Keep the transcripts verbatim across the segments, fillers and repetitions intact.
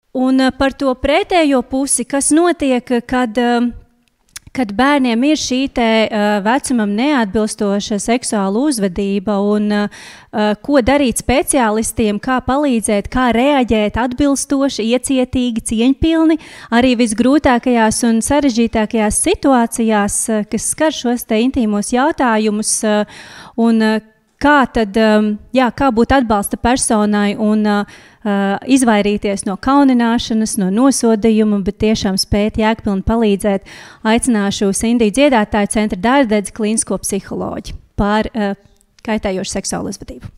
Un par to pretējo pusi, kas notiek, kad, kad bērniem ir šī te vecumam neatbilstoša seksuāla uzvedība un ko darīt speciālistiem, kā palīdzēt, kā reaģēt atbilstoši, iecietīgi, cieņpilni, arī visgrūtākajās un sarežģītākajās situācijās, kas skar šos te intīmos jautājumus un kā tad, jā, kā būt atbalsta personai un uh, izvairīties no kaunināšanas, no nosodījuma, bet tiešām spēt jēgpilni palīdzēt, aicināšu Sindiju Dziedātāju centra Dārdedze klīnisko psiholoģi par uh, kaitējošu seksuālu uzvedību.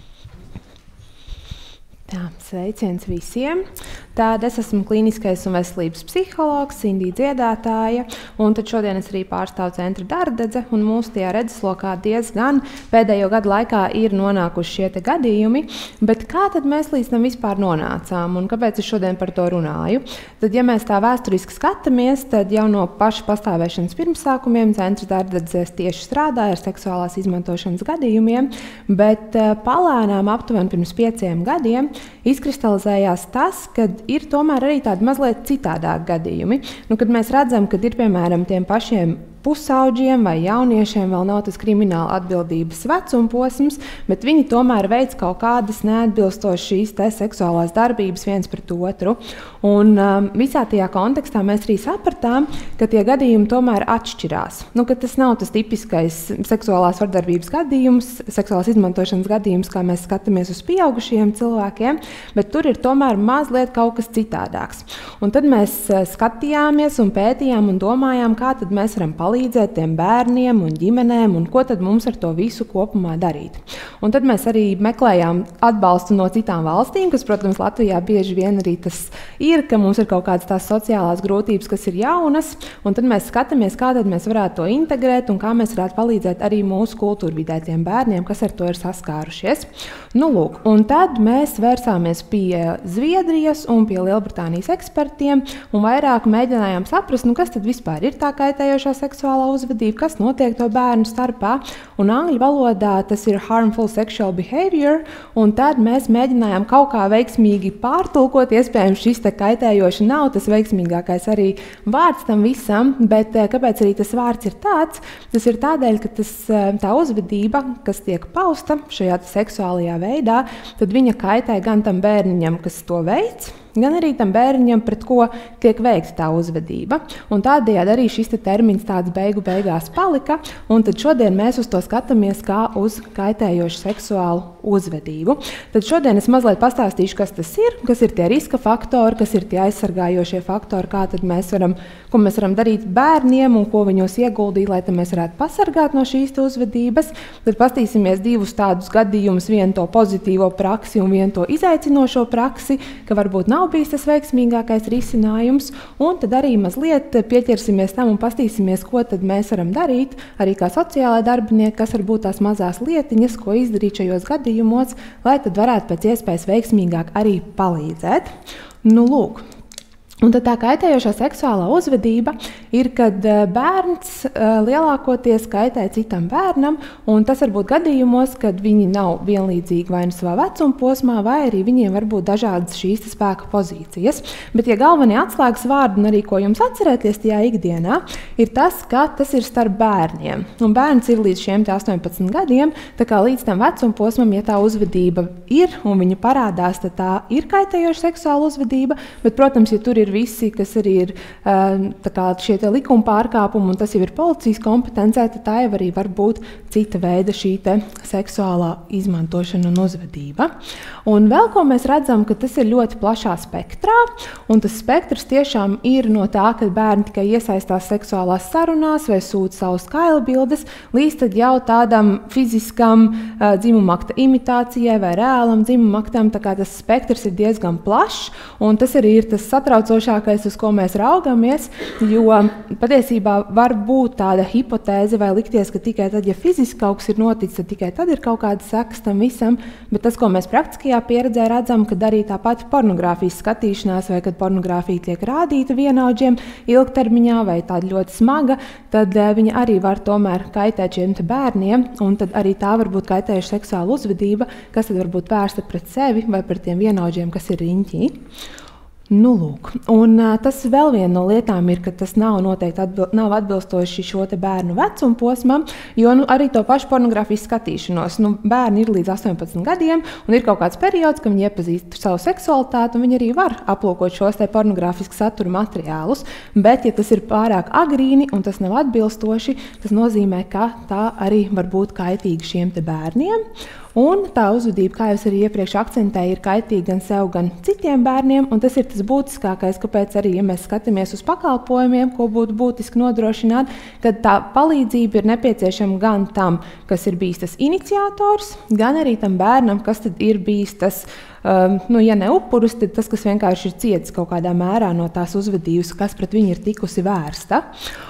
Tā, sveiciens visiem. Tād es esmu klīniskais un veselības psihologs, Sindija Dziedātāja, un tad šodien es arī pārstāvu centra Dārdedze, un mūsu tajā redzeslokā diezgan pēdējo gadu laikā ir nonākuši šie te gadījumi, bet kā tad mēs līdz tam vispār nonācām, un kāpēc es šodien par to runāju? Tad, ja mēs tā vēsturiski skatāmies, tad jau no paša pastāvēšanas pirmsākumiem centrs Dārdedze tieši strādāja ar seksuālās izmantošanas gadījumiem, bet palēnām aptuveni pirms pieciem gadiem izkristalizējās tas, ka ir tomēr arī tādi mazliet citādāk gadījumi. Nu, kad mēs redzam, ka ir piemēram tiem pašiem pusauģiem vai jauniešiem vēl nav tas krimināla atbildības vecuma posms, bet viņi tomēr veic kaut kādas neatbilstošas šīs te seksuālās darbības viens pret otru. Un um, visā tajā kontekstā mēs arī sapratām, ka tie gadījumi tomēr atšķirās. Nu, ka tas nav tas tipiskais seksuālās vardarbības gadījums, seksuālās izmantošanas gadījums, kā mēs skatāmies uz pieaugušiem cilvēkiem, bet tur ir tomēr mazliet kaut kas citādāks. Un tad mēs skatījāmies un pētījām un domājām, kā tad mēs varam palīdzēt palīdzēt tiem bērniem un ģimenēm, un ko tad mums ar to visu kopumā darīt. Un tad mēs arī meklējām atbalstu no citām valstīm, kas, protams, Latvijā bieži vien arī tas ir, ka mums ir kaut kādas tās sociālās grūtības, kas ir jaunas, un tad mēs skatāmies, kā tad mēs varētu to integrēt un kā mēs varētu palīdzēt arī mūsu kultūrvidē tiem bērniem, kas ar to ir saskārušies. Nu, lūk, un tad mēs vērsāmies pie Zviedrijas un pie Lielbritānijas ekspertiem un vairāk mēģinājām saprast, nu, kas tad vispār ir tā kaitējošā seksuālā uzvedība, kas notiek to bērnu starpā. Un angļu valodā tas ir harmful sexual behavior, un tad mēs mēģinājām kaut kā veiksmīgi pārtulkot, iespējams šis te kaitējoši nav tas veiksmīgākais arī vārds tam visam, bet kāpēc arī tas vārds ir tāds? Tas ir tādēļ, ka tas, tā uzvedība, kas tiek pausta šajā seksuālajā veidā, tad viņa kaitē gan tam bērniņam, kas to veids, gan arī tam bērniņam, pret ko tiek veikta tā uzvedība. Un tādējādi arī šis te termins tāds beigu beigās palika, un tad šodien mēs uz to skatāmies kā uz kaitējošu seksuālu uzvedību. Tad šodien es mazliet pastāstīšu, kas tas ir, kas ir tie riska faktori, kas ir tie aizsargājošie faktori, kā tad mēs varam, ko mēs varam darīt bērniem un ko viņos ieguldīt, lai mēs varētu pasargāt no šīs uzvedības. Tad pastīsimies divus tādus gadījumus, vienu to pozitīvo praksi un vienu to izaicinošo praksi, ka varbūt nav bijis tas veiksmīgākais risinājums, un tad arī mazliet pieķersimies tam un pastīsimies, ko tad mēs varam darīt, arī kā sociālai darbinieki, kas var būt tās mazās lietiņas, ko izdarīt šajos gadījumos, lai tad varētu pēc iespējas veiksmīgāk arī palīdzēt. Nu, lūk. Un tad tā kaitējošā seksuālā uzvedība ir, kad bērns lielākoties kaitē citam bērnam, un tas var būt gadījumos, kad viņi nav vienlīdzīgi vai nu savā vecuma posmā, vai arī viņiem var būt dažādas šīs spēka pozīcijas. Bet, ja galvenie atslēgas vārdi, un arī ko jums atcerēties tajā ikdienā, ir tas, ka tas ir starp bērniem. Un bērns ir līdz šiem astoņpadsmit gadiem, tā kā līdz tam vecuma posmam, ja tā uzvedība ir un viņa parādās, tad tā ir kaitējoša seksuāla uzvedība, bet, protams, ja tur ir visi, kas arī ir tā kā šie te likuma pārkāpumi, un tas jau ir policijas kompetencē, tad tā jau arī var būt cita veida šī te seksuālā izmantošana un uzvedība. Un vēl ko mēs redzam, ka tas ir ļoti plašā spektrā, un tas spektrs tiešām ir no tā, ka bērni tikai iesaistās seksuālās sarunās vai sūta savus kailbildes, līdz tad jau tādam fiziskam dzimumakta imitācijai vai reālam dzimumaktam, tā kā tas spektrs ir diezgan plašs, un tas arī ir tas satraucošais, uz ko mēs raugamies, jo patiesībā var būt tāda hipotēze vai likties, ka tikai tad, ja fiziski kaut kas ir noticis, tad tikai tad ir kaut kāda sekas tam visam, bet tas, ko mēs praktiskajā pieredzē redzam, kad arī tā pati pornogrāfijas skatīšanās vai kad pornogrāfija tiek rādīta vienaudžiem ilgtermiņā vai tāda ļoti smaga, tad viņa arī var tomēr kaitēt šiem te bērniem, un tad arī tā var būt kaitējuša seksuāla uzvedība, kas tad var būt vērsta pret sevi vai pret tiem vienaudžiem, kas ir riņķī. Nu, lūk. Un, uh, tas vēl viena no lietām ir, ka tas nav noteikti atbil nav atbilstoši šo te bērnu vecuma posmam, jo nu, arī to pašu pornogrāfijas skatīšanos. Nu, bērni ir līdz astoņpadsmit gadiem, un ir kaut kāds periods, kad viņi iepazīst savu seksualitāti, un viņi arī var aplūkot šos te pornogrāfisku satura materiālus. Bet, ja tas ir pārāk agrīni un tas nav atbilstoši, tas nozīmē, ka tā arī var būt kaitīga šiem te bērniem. Un tā uzvedība, kā jau arī iepriekš akcentēju, ir kaitīga gan sev, gan citiem bērniem. Un tas ir tas būtiskākais, kāpēc arī, ja mēs skatāmies uz pakalpojumiem, ko būtu būtiski nodrošināt, kad tā palīdzība ir nepieciešama gan tam, kas ir bijis tas iniciators, gan arī tam bērnam, kas tad ir bijis tas, um, nu, ja ne upuris, tad tas, kas vienkārši ir cietis kaut kādā mērā no tās uzvedības, kas pret viņu ir tikusi vērsta.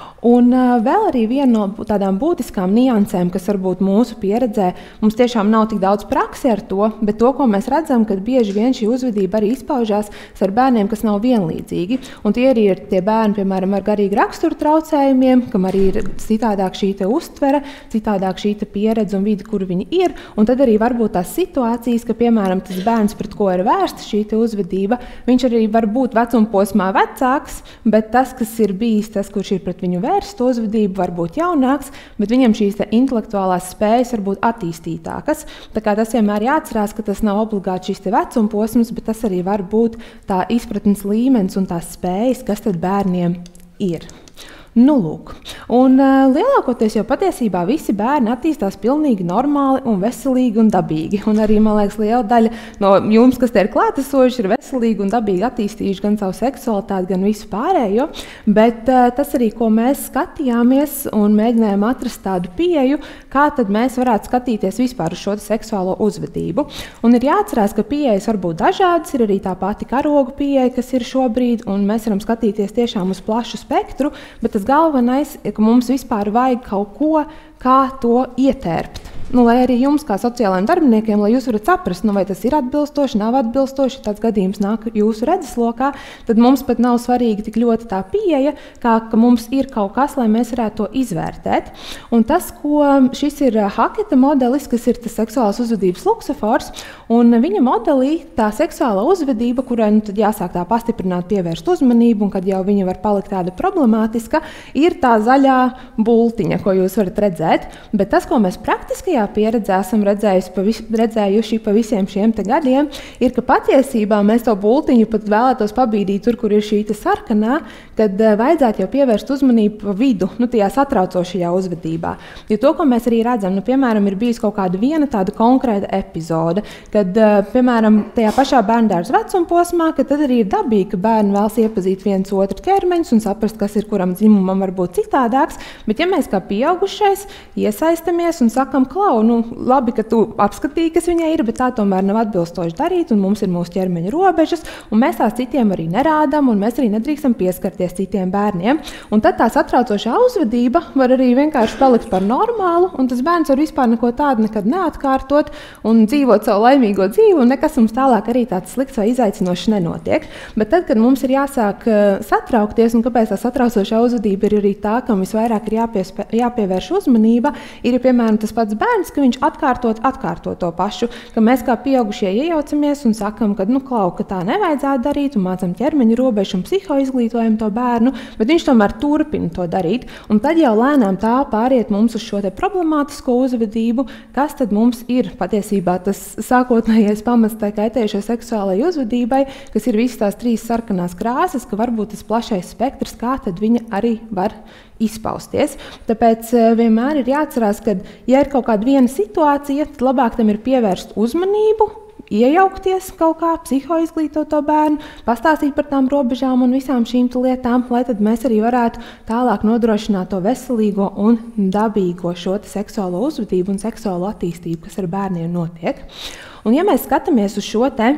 Un uh, vēl arī viena no tādām būtiskām niansēm, kas varbūt mūsu pieredzē, mums tiešām nav tik daudz praksi ar to, bet to, ko mēs redzam, kad bieži vien šī uzvedība arī izpaužās ar bērniem, kas nav vienlīdzīgi. Un tie arī ir tie bērni, piemēram, ar garīgu raksturu traucējumiem, kam arī ir citādāk šī te uztvere, citādāk šī te pieredze un vidi, kur viņi ir. Un tad arī varbūt tās situācijas, ka, piemēram, tas bērns, pret ko ir vērsta šī te uzvedība, viņš arī var būt vecuma posmā vecāks, bet tas, kas ir bijis, tas, kurš ir pret viņu vērsta uzvedību, var būt jaunāks, bet viņam šīs intelektuālās spējas var būt attīstītākas. Tā kā tas vienmēr jāatcerās, ka tas nav obligāti šis vecuma posms, bet tas arī var būt tā izpratnes līmenis un tās spējas, kas tad bērniem ir. Nu, lūk. Un, uh, lielākoties jau patiesībā visi bērni attīstās pilnīgi normāli un veselīgi un dabīgi. Un arī, man liekas, liela daļa no jums, kas te ir klātesoši, ir veselīgi un dabīgi attīstījuši gan savu seksualitāti, gan visu pārējo. Bet uh, tas arī, ko mēs skatījāmies un mēģinājām atrast tādu pieeju, kā tad mēs varētu skatīties vispār uz šo seksuālo uzvedību. Un ir jāatcerās, ka pieejas var būt dažādas, ir arī tā pati karoga pieeja, kas ir šobrīd, un mēs varam skatīties tiešām uz plašu spektru, bet tas galvenais ir, ka mums vispār vajag kaut ko, kā to ietērpt. Nu, lai arī jums, kā sociālajiem darbiniekiem, lai jūs varat saprast, nu, vai tas ir atbilstoši, nav atbilstoši, tāds gadījums nāk jūsu redzeslokā, tad mums pat nav svarīgi tik ļoti tā pieeja, kā ka mums ir kaut kas, lai mēs varētu to izvērtēt. Un tas, ko šis ir Haketa modelis, kas ir tas seksuālās uzvedības luksofors, un viņa modelī tā seksuālā uzvedība, kurai nu, tad jāsāk tā pastiprināt, pievērst uzmanību, un kad jau viņa var palikt tāda problemātiska, ir tā zaļā bultiņa, ko jūs varat redzēt. Bet tas, ko mēs praktiskajā pieredzē esam redzējuši pa, vis, redzējuši pa visiem šiem te gadiem, ir, ka patiesībā mēs to bultiņu pat vēlētos pabīdīt tur, kur ir šī te sarkanā, kad uh, vajadzētu jau pievērst uzmanību pa vidu, nu, tajā satraucošajā uzvedībā. Jo to, ko mēs arī redzam, nu, piemēram, ir bijis kaut kāda viena tāda konkrēta epizode, kad, uh, piemēram, tajā pašā bērndārza vecuma posmā, ka tad arī ir dabīgi, ka bērni vēlas iepazīt viens otru ķermeņus un saprast, kas ir kuram dzimumam var būt citādāks, bet ja mēs kā pieaugušais iesaistamies un sakam, klau, nu, labi, ka tu apskatīji, kas viņai ir, bet tā tomēr nav atbilstoši darīt, un mums ir mūsu ķermeņa robežas, un mēs tās citiem arī nerādām, un mēs arī nedrīkstam pieskarties citiem bērniem. Un tad tā satraucošā uzvedība var arī vienkārši palikt par normālu, un tas bērns var vispār neko tādu nekad neatkārtot un dzīvot savu laimīgo dzīvi, un nekas mums tālāk arī tāds slikts vai izaicinošs nenotiek. Bet tad, kad mums ir jāsāk uh, satraukties, un kāpēc tā satraucošā uzvedība ir arī tā, kam visvairāk ir jāpiespē, jāpievērš uzmanība, ir, piemēram, tas pats bērns, ka viņš atkārtot, atkārtot to pašu, ka mēs kā pieaugušie iejaucamies un sakam, ka, nu, klau, ka tā nevajadzētu darīt un mācam ķermeņa robežu un psihoizglītojam to bērnu, bet viņš tomēr turpina to darīt. Un tad jau lēnām tā pāriet mums uz šo te problemātisko uzvedību, kas tad mums ir patiesībā tas sākotnējais pamats tai kaitējušai seksuālajai uzvedībai, kas ir visas tās trīs sarkanās krāsas, ka varbūt tas plašais spektrs, kā tad viņa arī var izpausties. Tāpēc vienmēr ir jāatcerās, ka, ja ir kaut kāda viena situācija, tad labāk tam ir pievērst uzmanību, iejaukties kaut kā, psihoizglītot to bērnu, pastāstīt par tām robežām un visām šīm lietām, lai tad mēs arī varētu tālāk nodrošināt to veselīgo un dabīgo šo seksuālo uzvedību un seksuālo attīstību, kas ar bērniem notiek. Un ja mēs skatāmies uz šo te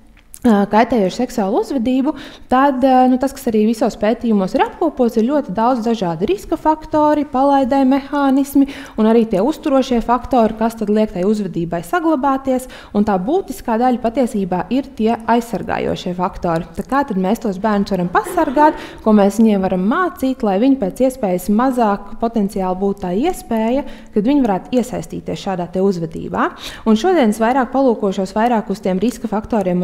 kaitējošu seksuālu uzvedību, tad nu, tas, kas arī visos pētījumos ir apkopots, ir ļoti daudz dažādi riska faktori, palaidē mehānismi un arī tie uzturošie faktori, kas tad liek tai uzvedībai saglabāties, un tā būtiskā daļa patiesībā ir tie aizsargājošie faktori. Tā kā tad mēs tos bērnus varam pasargāt, ko mēs viņiem varam mācīt, lai viņi pēc iespējas mazāk potenciāli būtu tā iespēja, kad viņi varētu iesaistīties šādā te uzvedībā. Un šodien es vairāk palūkošos vairāk uz tiem riska faktoriem un aizsargājošiem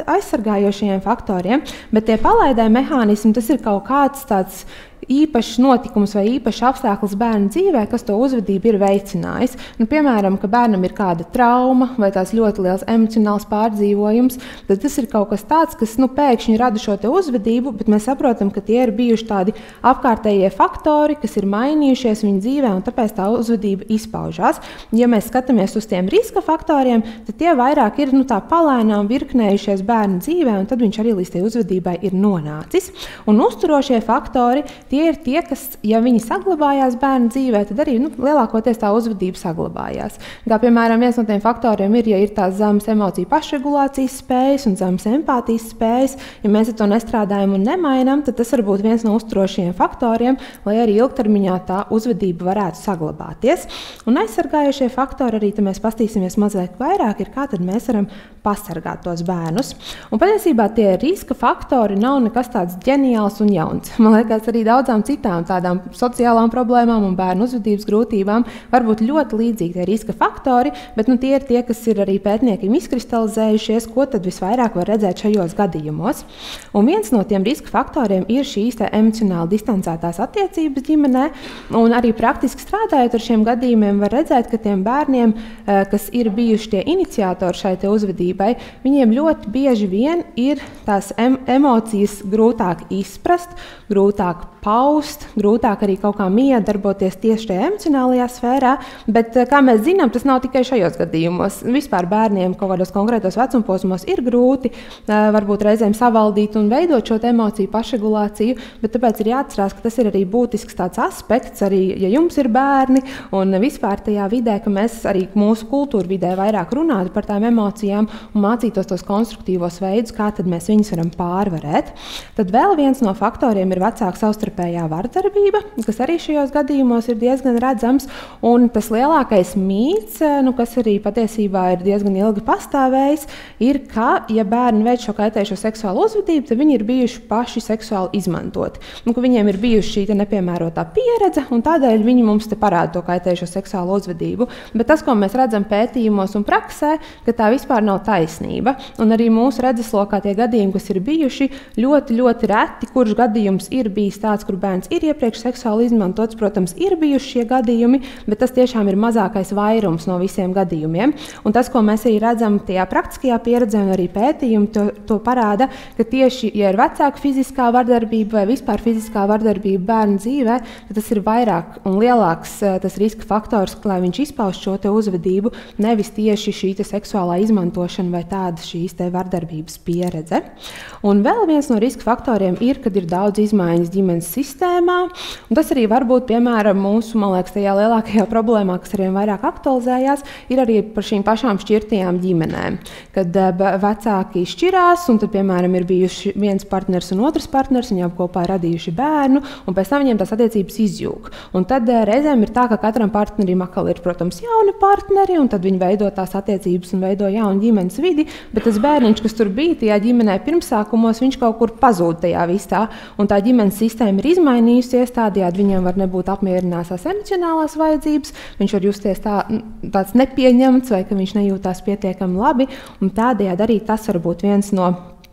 aizsargājošajiem faktoriem, bet tie palaidē mehānismi, tas ir kaut kāds tāds īpašs notikums vai īpašs apstākļus bērna dzīvē, kas to uzvedību ir veicinājis. Nu, piemēram, ka bērnam ir kāda trauma vai tās ļoti liels emocionāls pārdzīvojums, tad tas ir kaut kas tāds, kas nu, pēkšņi rada šo te uzvedību, bet mēs saprotam, ka tie ir bijuši tādi apkārtējie faktori, kas ir mainījušies viņa dzīvē, un tāpēc tā uzvedība izpaužās. Ja mēs skatāmies uz tiem riska faktoriem, tad tie vairāk ir nu, tā palēnām virknējušies bērna dzīvē, un tad viņš arī līdz tai uzvedībai ir nonācis. Un uzturošie faktori, tie ir tie, kas, ja viņi saglabājās bērna dzīvē, tad arī nu, lielākoties tā uzvedība saglabājās. Kā, piemēram, viens no tiem faktoriem ir, ja ir tās zemes emociju pašregulācijas spējas un zemes empātijas spējas, ja mēs ar to nestrādājam un nemainam, tad tas var būt viens no uzturošajiem faktoriem, lai arī ilgtermiņā tā uzvedība varētu saglabāties. Un aizsargājošie faktori arī, tad mēs pastīsimies mazliet vairāk, ir kā tad mēs varam pasargāt tos bērnus. Un patiesībā tie riska faktori nav nekas tāds ģeniāls un jauns. Man liekas, arī daudzām citām tādām sociālām problēmām un bērnu uzvedības grūtībām var būt ļoti līdzīgi tie riska faktori, bet nu, tie ir tie, kas ir arī pētniekiem izkristalizējušies, ko tad visvairāk var redzēt šajos gadījumos. Un viens no tiem riska faktoriem ir šīs te emocionāli distancētās attiecības ģimenē, un arī praktiski strādājot ar šiem gadījumiem var redzēt, ka tiem bērniem, kas ir bijuši tie iniciatori šai te uzvedībai, viņiem ļoti bieži vien ir tās em emocijas grūtāk izprast, grūtāk paust, grūtāk arī kaut kā miedarboties tieši tajā emocionālajā sfērā, bet, kā mēs zinām, tas nav tikai šajos gadījumos. Vispār bērniem kaut kādos konkrētos vecumposmos ir grūti, varbūt reizēm savaldīt un veidot šo emociju pašregulāciju, bet tāpēc ir jāatcerās, ka tas ir arī būtisks tāds aspekts, arī, ja jums ir bērni un vispār tajā vidē, ka mēs arī mūsu kultūra vidē vairāk runātu par tām emocijām un mācītos tos konstruktīvos veidus, kā tad mēs viņus varam pārvarēt. Tad vēl viens no faktoriem ir vecāku savstarpējā vardarbība, kas arī šajos gadījumos ir diezgan redzams, un tas lielākais mīts, nu, kas arī patiesībā ir diezgan ilgi pastāvējis, ir, ka, ja bērni veic šo kaitējošo seksuālu uzvedību, tad viņi ir bijuši paši seksuāli izmantoti. Nu, ka viņiem ir bijuši šī te nepiemērotā pieredze, un tādēļ viņi mums te parāda to kaitējošo seksuālu uzvedību. Bet tas, ko mēs redzam pētījumos un praksē, ka tā vispār nav taisnība, un arī mūsu redzeslokā tie gadījumi, kas ir bijuši, ļoti, ļoti reti, kurš gadījums ir bijis tāds, kur bērns ir iepriekš seksuāli izmantots, protams, ir bijuši šie gadījumi, bet tas tiešām ir mazākais vairums no visiem gadījumiem. Un tas, ko mēs arī redzam tajā praktiskajā pieredzē un arī pētījumi, to, to parāda, ka tieši, ja ir vecāka fiziskā vardarbība vai vispār fiziskā vardarbība bērnu dzīvē, tad tas ir vairāk un lielāks tas riska faktors, lai viņš izpauž šo te uzvedību, nevis tieši šī te seksuālā izmantošana vai tāda šīs te vardarbības pieredze. Un vēl viens no riska faktoriem ir, kad ir daudz izmaiņas ģimenes sistēmā, un tas arī var būt, piemēram, mūsu, man liekas, tajā lielākajā problēmā, kas arvien vairāk aktualizējās, ir arī par šīm pašām šķirtajām ģimenēm. Kad vecāki šķirās, un tad, piemēram, ir bijuši viens partners un otrs partners, viņi kopā radījuši bērnu, un pēc tam viņiem tās attiecības izjūg. Un tad reizēm ir tā, ka katram partnerim atkal ir, protams, jauni partneri, un tad viņi veido tās attiecības un veido jaunu ģimenes vidi, bet tas bērniņš, kas tur bija tajā ģimenē pirmsākumos, viņš kaut kur pazūd tajā visā, un tā ģimenes sistēma ir izmainījusies, tādējādi viņam var nebūt apmierināsās emocionālās vajadzības, viņš var justies tā, tāds nepieņemts vai ka viņš nejūtās pietiekami labi, un tādējādi arī tas var būt viens no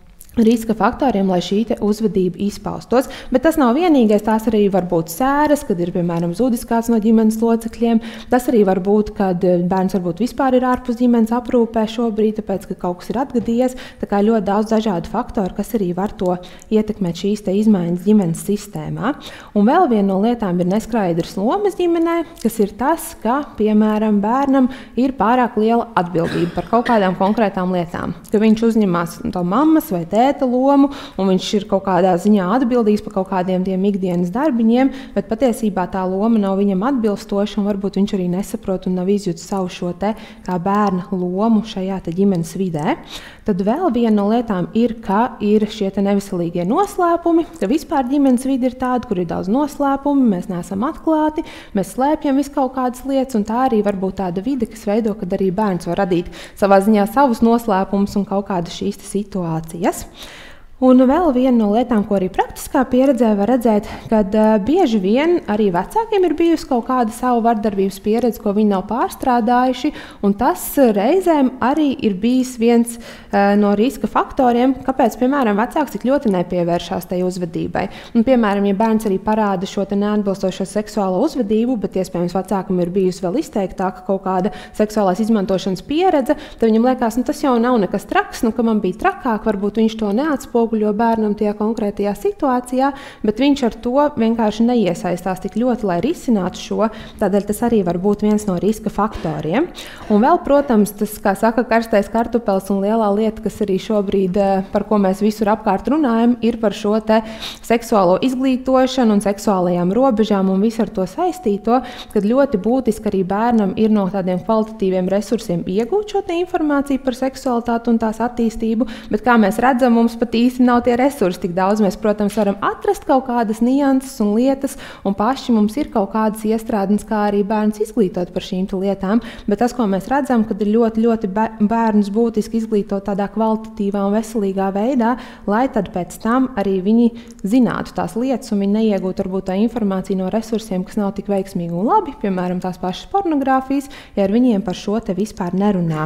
riska faktoriem, lai šī te uzvedība izpaustos. Bet tas nav vienīgais, tās arī var būt sēras, kad ir, piemēram, zudis kāds no ģimenes locekļiem. Tas arī var būt, kad bērns varbūt vispār ir ārpus ģimenes aprūpē šobrīd, tāpēc, ka kaut kas ir atgadījies. Tā kā ļoti daudz dažādu faktoru, kas arī var to ietekmēt šīs te izmaiņas ģimenes sistēmā. Un vēl viena no lietām ir neskaidras lomas ģimenē, kas ir tas, ka, piemēram, bērnam ir pārāk liela atbildība par kaut kādām konkrētām lietām. Ka viņš uzņemās to mammas vai tēta lomu, un viņš ir kaut kādā ziņā atbildīgs par kaut kādiem tiem ikdienas darbiņiem, bet patiesībā tā loma nav viņam atbilstoša, un varbūt viņš arī nesaprot un nav izjūtis savu šo te kā bērna lomu šajā te ģimenes vidē. Tad vēl viena no lietām ir, ka ir šie te neveselīgie noslēpumi, ka vispār ģimenes vide ir tāda, kur ir daudz noslēpumi, mēs neesam atklāti, mēs slēpjam visu kaut kādas lietas, un tā arī var būt tāda vide, kas veido, kad arī bērns var radīt savā ziņā savus noslēpumus un kaut kādas šīs te situācijas. Un vēl viena no lietām, ko arī praktiskā pieredzē var redzēt, kad uh, bieži vien arī vecākiem ir bijusi kaut kāda savu vardarbības pieredze, ko viņi nav pārstrādājuši, un tas reizēm arī ir bijis viens uh, no riska faktoriem, kāpēc, piemēram, vecāks tik ļoti nepievēršās tai uzvedībai. Un, piemēram, ja bērns arī parāda šo te neatbilstošo seksuālo uzvedību, bet iespējams vecākam ir bijusi vēl izteiktāka kaut kāda seksuālās izmantošanas pieredze, tad viņam liekas, nu tas jau nav nekas traks, nu ka man bija trakāk, varbūt viņš to neatspoguļo bērnam tajā konkrētajā situācijā, bet viņš ar to vienkārši neiesaistās tik ļoti, lai risinātu šo, tādēļ tas arī var būt viens no riska faktoriem. Un vēl, protams, tas, kā saka, karstais kartupels un lielā lieta, kas arī šobrīd, par ko mēs visur apkārt runājam, ir par šo te seksuālo izglītošanu un seksuālajām robežām un visu ar to saistīto, kad ļoti būtiski arī bērnam ir no tādiem kvalitatīviem resursiem iegūt šo te informāciju par seksualitāti un tās attīstību, bet kā mēs redzam, mums pat īsti nav tie resursi tik daudz. Mēs, protams, varam atrast kaut kādas nianses un lietas, un paši mums ir kaut kādas iestrādes, kā arī bērns izglītot par šīm lietām, bet tas, ko mēs redzam, kad ir ļoti, ļoti bērnus būtiski izglītot tādā kvalitatīvā un veselīgā veidā, lai tad pēc tam arī viņi zinātu tās lietas, un viņi neiegūtu varbūt tā informāciju no resursiem, kas nav tik veiksmīgi un labi, piemēram, tās pašas pornogrāfijas, ja ar viņiem par šo te vispār nerunā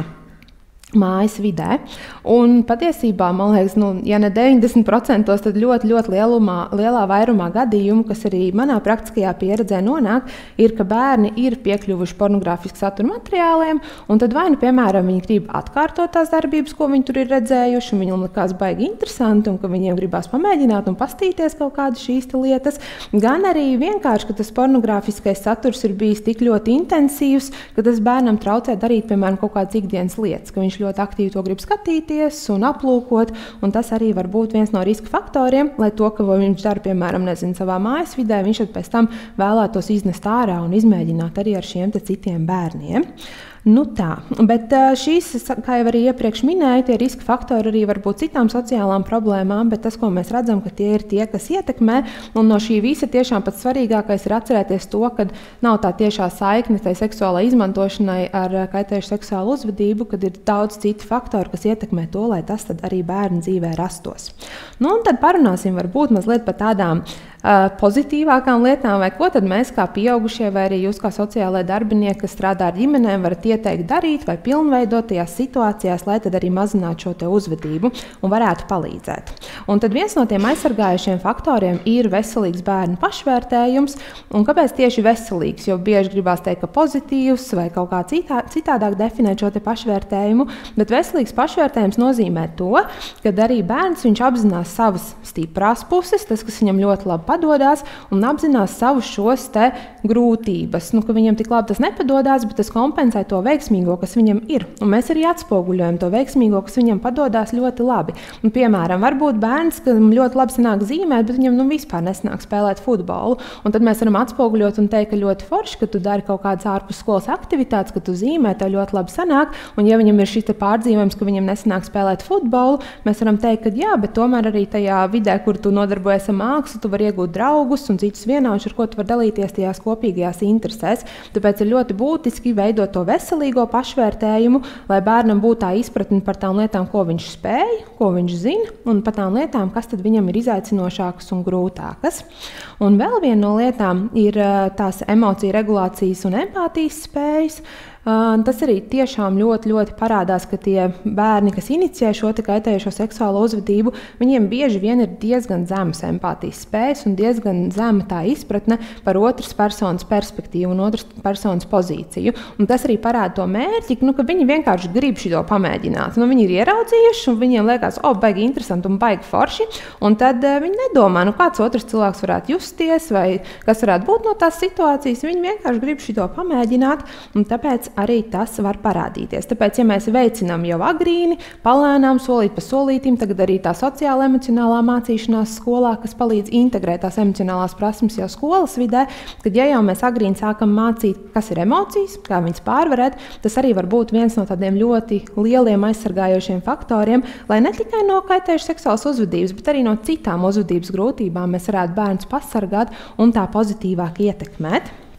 mājas vidē. Un patiesībā, man liekas, nu, ja ne deviņdesmit procenti, tad ļoti, ļoti lielumā, lielā vairumā gadījumu, kas arī manā praktiskajā pieredzē nonāk, ir, ka bērni ir piekļuvuši pornogrāfisku satura materiāliem, un tad vai nu, piemēram, viņi grib atkārtot tās darbības, ko viņi tur ir redzējuši, un viņiem likās baigi interesanti, un ka viņiem gribās pamēģināt un pastīties kaut kādas šīs lietas, gan arī vienkārši, ka tas pornogrāfiskais saturs ir bijis tik ļoti intensīvs, ka tas bērnam traucē darīt, piemēram, kaut kādas ikdienas lietas, ka viņš ļoti aktīvi to grib skatīties un aplūkot, un tas arī var būt viens no riska faktoriem, lai to, ka viņš dara, piemēram, nezinu, savā mājas vidē, viņš pēc tam vēlētos iznest ārā un izmēģināt arī ar šiem te citiem bērniem. Nu tā, bet šīs, kā jau arī iepriekš minēju, tie riska faktori arī var būt citām sociālām problēmām, bet tas, ko mēs redzam, ka tie ir tie, kas ietekmē, un no šī visa tiešām pats svarīgākais ir atcerēties to, ka nav tā tiešā saikne tai seksuālai izmantošanai ar kaitējušu seksuālu uzvedību, kad ir daudz citu faktoru, kas ietekmē to, lai tas tad arī bērnu dzīvē rastos. Nu, un tad parunāsim varbūt mazliet par tādām uh, pozitīvākām lietām, vai ko tad mēs kā pieaugušie, vai arī jūs kā sociālai darbinieki, kas strādā ar ģimenēm, varat ieteikt darīt vai pilnveidot tajās situācijās, lai tad arī mazinātu šo te uzvedību un varētu palīdzēt. Un tad viens no tiem aizsargājušiem faktoriem ir veselīgs bērnu pašvērtējums. Un kāpēc tieši veselīgs? Jo bieži gribās teikt, ka pozitīvs vai kaut kā citā, citādāk definēt šo te pašvērtējumu, bet veselīgs pašvērtējums nozīmē to, ka arī bērns viņš apzinās savas stiprās puses, tas, kas viņam ļoti labi padodas, un apzinās savus šos te grūtības. Nu, ka viņam tik labi tas nepadodas, bet tas kompensē to veiksmīgo, kas viņam ir. Un mēs arī atspoguļojam to veiksmīgo, kas viņam padodas ļoti labi. Un, piemēram, varbūt bērns, kam ļoti labi sanāk zīmēt, bet viņam nu, vispār nesanāk spēlēt futbolu. Un tad mēs varam atspoguļot un teikt, ka ļoti forši, ka tu dari kaut kādas ārpus skolas aktivitātes, ka tu zīmē, tev ļoti labi sanāk. Un ja viņam ir šis pārdzīvojums, ka viņam nesanāk spēlēt futbolu, mēs varam teikt, ka jā, bet tomēr arī tajā vidē, kur tu nodarbojies ar mākslu, tu vari iegūt draugus un citus vienaudžus, ar ko tu vari dalīties tajās kopīgajās interesēs. Tāpēc ir ļoti būtiski veidot to veselīgo pašvērtējumu, lai bērnam būtu tā izpratne par tām lietām, ko viņš spēj, ko viņš zina, un par tām lietām, kas tad viņam ir izaicinošākas un grūtākas. Un vēl viena no lietām ir tās emociju regulācijas un empātijas spējas. Tas arī tiešām ļoti, ļoti parādās, ka tie bērni, kas inicijē šo kaitējošo seksuālo uzvedību, viņiem bieži vien ir diezgan zemas empātijas spējas un diezgan zema tā izpratne par otras personas perspektīvu un otras personas pozīciju. Un tas arī parāda to mērķi, nu, ka viņi vienkārši grib šo pamēģināt. Nu, viņi ir ieraudzījuši un viņiem liekas, o, baigi interesanti un baigi forši, un tad uh, viņi nedomā, nu, kāds otrs cilvēks varētu justies vai kas varētu būt no tās situācijas. Viņi vienkārši grib šo pamēģināt, un tāpēc arī tas var parādīties. Tāpēc, ja mēs veicinām jau agrīni, palēnām, solīt pa solītim, tagad arī tā sociāla emocionālā mācīšanās skolā, kas palīdz integrēt tās emocionālās prasmes jau skolas vidē, kad ja jau mēs agrīni sākam mācīt, kas ir emocijas, kā viņas pārvarēt, tas arī var būt viens no tādiem ļoti lieliem aizsargājošiem faktoriem, lai ne tikai no kaitējušas seksuālas uzvedības, bet arī no citām uzvedības grūtībām mēs varētu bērnus pasargāt un tā pozitīvāk ietekmēt.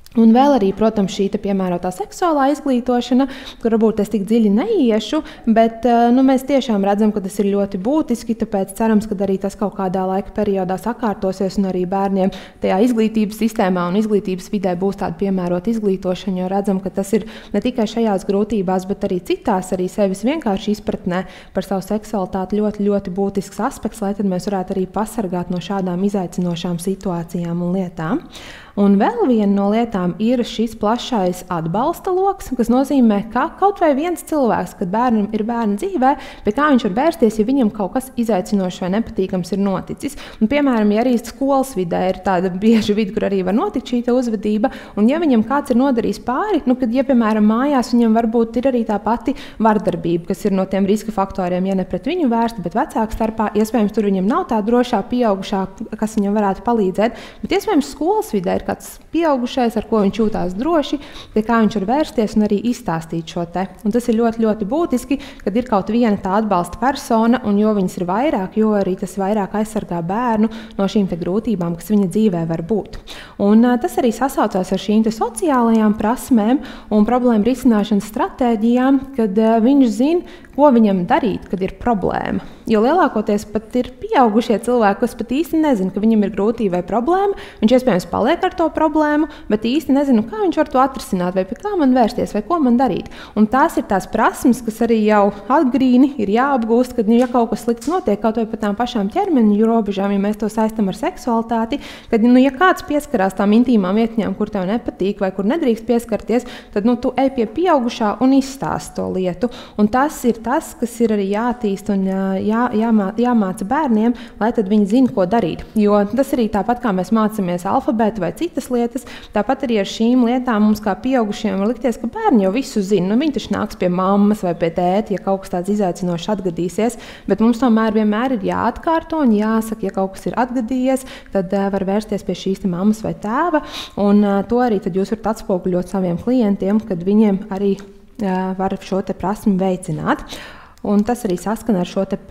Un vēl arī, protams, šī piemērotā seksuālā izglītošana, kur varbūt es tik dziļi neiešu, bet nu, mēs tiešām redzam, ka tas ir ļoti būtiski, tāpēc cerams, ka arī tas kaut kādā laika periodā sakārtosies un arī bērniem tajā izglītības sistēmā un izglītības vidē būs tāda piemērota izglītošana, jo redzam, ka tas ir ne tikai šajās grūtībās, bet arī citās, arī sevis vienkārši izpratnē par savu seksualitāti ļoti, ļoti būtisks aspekts, lai tad mēs varētu arī pasargāt no šādām izaicinošām situācijām un lietām. Un vēl viena no lietām ir šis plašais atbalsta loks, kas nozīmē, ka kaut vai viens cilvēks, kad bērnam ir bērna dzīvē, pie kā viņš var vērsties, ja viņam kaut kas izaicinošs vai nepatīkams ir noticis. Un, piemēram, ja arī skolas vidē ir tāda bieža vide, kur arī var notikt šī uzvedība, un ja viņam kāds ir nodarījis pāri, nu, kad, ja, piemēram, mājās viņam varbūt ir arī tā pati vardarbība, kas ir no tiem riska faktoriem, ja ne pret viņu vērsta, bet vecāku starpā, iespējams, tur viņam nav tā drošā pieaugušā, kas viņam varētu palīdzēt, bet iespējams skolas vidē ir kāds pieaugušais, ar ko viņš jūtās droši, pie kā viņš var vērsties un arī izstāstīt šo te. Un tas ir ļoti, ļoti būtiski, kad ir kaut viena tā atbalsta persona, un jo viņas ir vairāk, jo arī tas vairāk aizsargā bērnu no šīm te grūtībām, kas viņa dzīvē var būt. Un uh, tas arī sasaucās ar šīm te sociālajām prasmēm un problēmu risināšanas stratēģijām, kad uh, viņš zina, ko viņam darīt, kad ir problēma. Jo lielākoties pat ir pieaugušie cilvēki, kas pat īsti nezina, ka viņam ir grūtība vai problēma. Viņš iespējams paliek ar to problēmu, bet īsti nezina, kā viņš var to atrisināt, vai pie kā man vērsties, vai ko man darīt. Un tās ir tās prasmes, kas arī jau atgrīni ir jāapgūst, kad, ja kaut kas slikts notiek, kaut vai pat tām pašām ķermeņa robežām, ja mēs to saistam ar seksualitāti, kad, nu, ja kāds pieskarās tām intīmām vietņām, kur tev nepatīk vai kur nedrīkst pieskarties, tad, nu, tu ej pie pieaugušā un izstāst to lietu. Un tas ir tas, kas ir arī jātīst un jā, jāmā, jāmāca bērniem, lai tad viņi zina, ko darīt. Jo tas arī tāpat, kā mēs mācāmies alfabētu vai citas lietas, tāpat arī ar šīm lietām mums kā pieaugušiem var likties, ka bērni jau visu zina. Nu, viņi taču nāks pie mammas vai pie tēta, ja kaut kas tāds izaicinošs atgadīsies, bet mums tomēr vienmēr ir jāatkārto un jāsaka, ja kaut kas ir atgadījies, tad uh, var vērsties pie šīs mammas vai tēva, un uh, to arī tad jūs varat atspoguļot saviem klientiem, kad viņiem arī var šo te prasmi veicināt. Un tas arī saskana ar šo te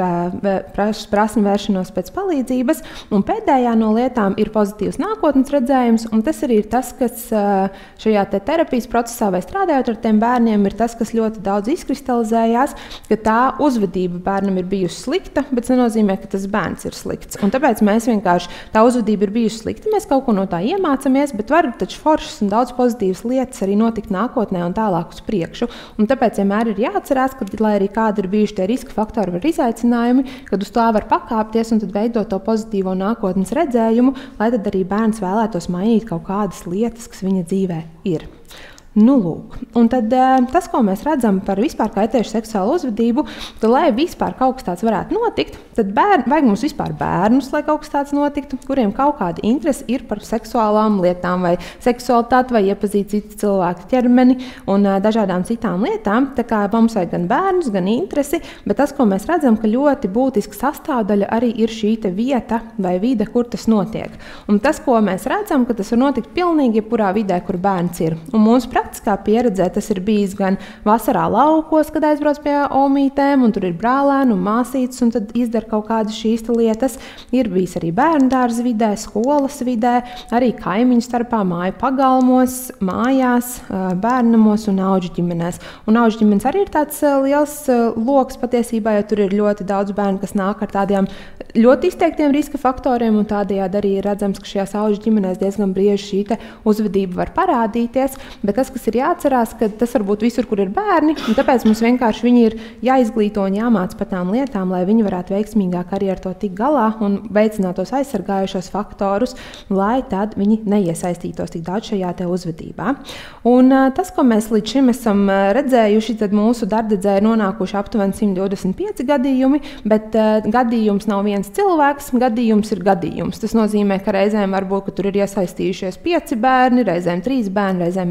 prasmu vēršanos pēc palīdzības. Un pēdējā no lietām ir pozitīvs nākotnes redzējums, un tas arī ir tas, kas šajā te terapijas procesā vai strādājot ar tiem bērniem, ir tas, kas ļoti daudz izkristalizējās, ka tā uzvedība bērnam ir bijusi slikta, bet tas nenozīmē, ka tas bērns ir slikts. Un tāpēc mēs vienkārši, tā uzvedība ir bijusi slikta, mēs kaut ko no tā iemācāmies, bet var taču foršas un daudz pozitīvas lietas arī notikt nākotnē un tālāk uz priekšu. Un tāpēc vienmēr ir jāatcerās, ka, lai arī kāda ir bijuši tie riska faktori vai izaicinājumi, kad uz tā var pakāpties un tad veidot to pozitīvo nākotnes redzējumu, lai tad arī bērns vēlētos mainīt kaut kādas lietas, kas viņa dzīvē ir. Nu, lūk. Un tad tas, ko mēs redzam par vispār kaitējušu seksuālu uzvedību, tad, lai vispār kaut kas tāds varētu notikt, tad bērni, vajag mums vispār bērnus, lai kaut kas tāds notiktu, kuriem kaut kāda interese ir par seksuālām lietām vai seksualitāti vai iepazīt citu cilvēku ķermeni un dažādām citām lietām. Tā kā mums vajag gan bērnus, gan interesi, bet tas, ko mēs redzam, ka ļoti būtiska sastāvdaļa arī ir šī te vieta vai vide, kur tas notiek. Un tas, ko mēs redzam, ka tas var notikt pilnīgi jebkurā vidē, kur bērns ir. Un mūsu praktiskā pieredzē tas ir bijis gan vasarā laukos, kad aizbrauc pie omītēm, un tur ir brālēni un māsītes, un tad izdara kaut kādas šīs lietas. Ir bijis arī bērnu dārza vidē, skolas vidē, arī kaimiņu starpā, māju pagalmos, mājās, bērnamos un auģu ģimenēs. Un auģu ģimenes arī ir tāds liels loks patiesībā, jo tur ir ļoti daudz bērnu, kas nāk ar tādiem ļoti izteiktiem riska faktoriem, un tādējādi arī ir redzams, ka šajās auģu ģimenēs diezgan bieži šī te uzvedība var parādīties, bet tas, kas ir jāatcerās, ka tas var būt visur, kur ir bērni, un tāpēc mums vienkārši viņi ir jāizglīto un jāmāc par tām lietām, lai viņi varētu veiksmīgāk arī ar to tikt galā un veicināt tos aizsargājušos faktorus, lai tad viņi neiesaistītos tik daudz šajā te uzvedībā. Un tas, ko mēs līdz šim esam redzējuši, tad mūsu darbdedzē ir nonākuši aptuveni simt divdesmit pieci gadījumi, bet uh, gadījums nav viens cilvēks, gadījums ir gadījums. Tas nozīmē, ka reizēm varbūt, ka tur ir iesaistījušies pieci bērni, reizēm trīs bērni, reizēm ir tikai viens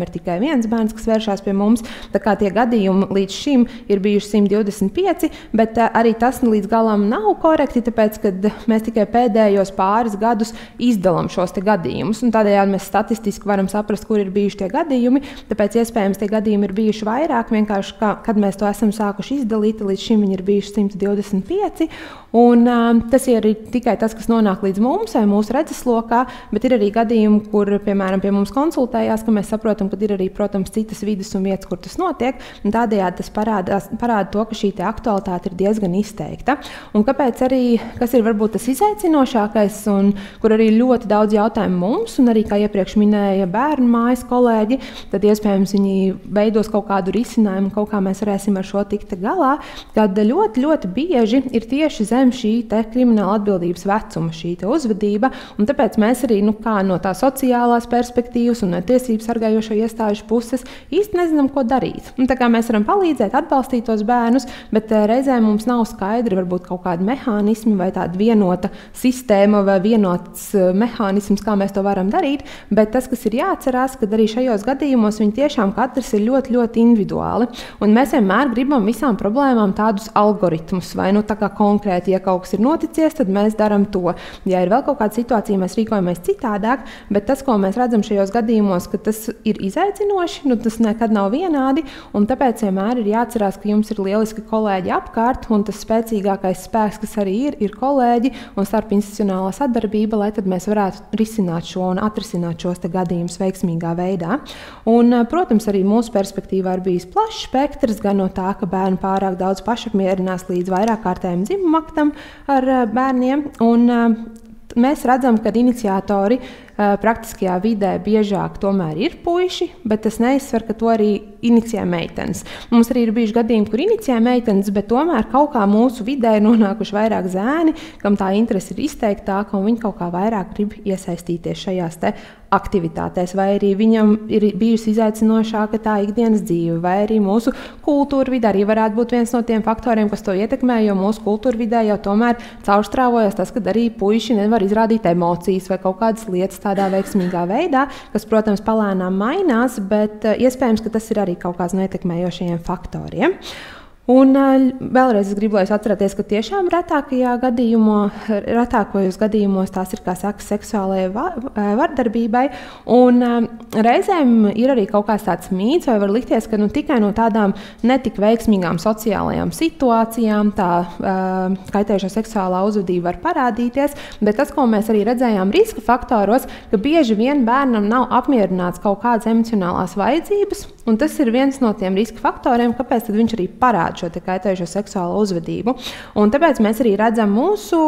viens bērns, kas vēršās pie mums. Tā kā tie gadījumi līdz šim ir bijuši simt divdesmit pieci, bet arī tas līdz galam nav korekti, tāpēc, ka mēs tikai pēdējos pāris gadus izdalām šos te gadījumus. Un tādējādi mēs statistiski varam saprast, kur ir bijuši tie gadījumi. Tāpēc iespējams tie gadījumi ir bijuši vairāk, vienkārši kā, kad mēs to esam sākuši izdalīt, līdz šim viņi ir bijuši simt divdesmit pieci. Un, um, tas ir arī tikai tas, kas nonāk līdz mums vai mūsu redzeslokā, bet ir arī gadījumi, kur, piemēram, pie mums konsultējās, ka mēs saprotam, ka ir arī, protams, citas vides un vietas, kur tas notiek. Tādējādi tas parādās, parāda to, ka šī aktualitāte ir diezgan izteikta. Un kāpēc arī, kas ir varbūt tas izaicinošākais, un kur arī ļoti daudz jautājumu mums, un arī, kā iepriekš minēja bērnu mājas kolēģi, tad iespējams viņi veidos kaut kādu risinājumu, kaut kā mēs varēsim ar šo tikt galā, kad ļoti, ļoti bieži ir tieši zem šī krimināla atbildības vecuma, šī uzvedība. Un tāpēc mēs arī nu, no tā sociālās perspektīvas un no tiesību sargājošo iestāžu puses īsti nezinām, ko darīt. Un tā kā mēs varam palīdzēt, atbalstīt tos bērnus, bet reizēm mums nav skaidri varbūt kaut kādi mehānismi vai tāda vienota sistēma vai vienots mehānisms, kā mēs to varam darīt. Bet tas, kas ir jāatcerās, ka arī šajos gadījumos viņi tiešām katrs ir ļoti, ļoti individuāli. Un mēs vienmēr gribam visām problēmām tādus algoritmus vai nu tā kā konkrēti. Ja kaut kas ir noticies, tad mēs darām to. Ja ir vēl kaut kāda situācija, mēs rīkojamies citādāk, bet tas, ko mēs redzam šajos gadījumos, ka tas ir izaicinoši, nu, tas nekad nav vienādi, un tāpēc vienmēr ir jāatcerās, ka jums ir lieliski kolēģi apkārt, un tas spēcīgākais spēks, kas arī ir, ir kolēģi un starpinstitucionālā sadarbība, lai tad mēs varētu risināt šo un atrisināt šos te gadījumus veiksmīgā veidā. Un, protams, arī mūsu perspektīvā ir bijis plašs spektrs, gan no tā, ka bērni pārāk daudz pašapmierinās līdz vairāk kārtējiem dzimuma aktam ar bērniem. Un, mēs redzam, ka iniciatori praktiskajā vidē biežāk tomēr ir puiši, bet tas neizsver, ka to arī inicijē meitenes. Mums arī ir bijuši gadījumi, kur inicijē meitenes, bet tomēr kaut kā mūsu vidē ir nonākuši vairāk zēni, kam tā interese ir izteiktāka, un viņi kaut kā vairāk grib iesaistīties šajās te aktivitātēs, vai arī viņam ir bijusi izaicinošāka tā ikdienas dzīve, vai arī mūsu kultūra vidē arī varētu būt viens no tiem faktoriem, kas to ietekmē, jo mūsu kultūra vidē jau tomēr caurstrāvojas tas, ka arī puiši nevar izrādīt emocijas vai kaut kādas lietas tādā veiksmīgā veidā, kas, protams, palēnām mainās, bet iespējams, ka tas ir arī kaut kāds no ietekmējošajiem faktoriem. Un vēlreiz es gribu, lai jūs atceraties, ka tiešām retākajā gadījumā, retākajos gadījumos tās ir kā saka seksuālajai vardarbībai. Un reizēm ir arī kaut kāds tāds mīts, vai var likties, ka nu, tikai no tādām netik veiksmīgām sociālajām situācijām tā uh, kaitējošā seksuālā uzvedība var parādīties, bet tas, ko mēs arī redzējām riska faktoros, ka bieži vien bērnam nav apmierināts kaut kādas emocionālās vajadzības, un tas ir viens no tiem riska faktoriem, kāpēc tad viņš arī parāda šo te kaitējošo seksuālo uzvedību. Un tāpēc mēs arī redzam mūsu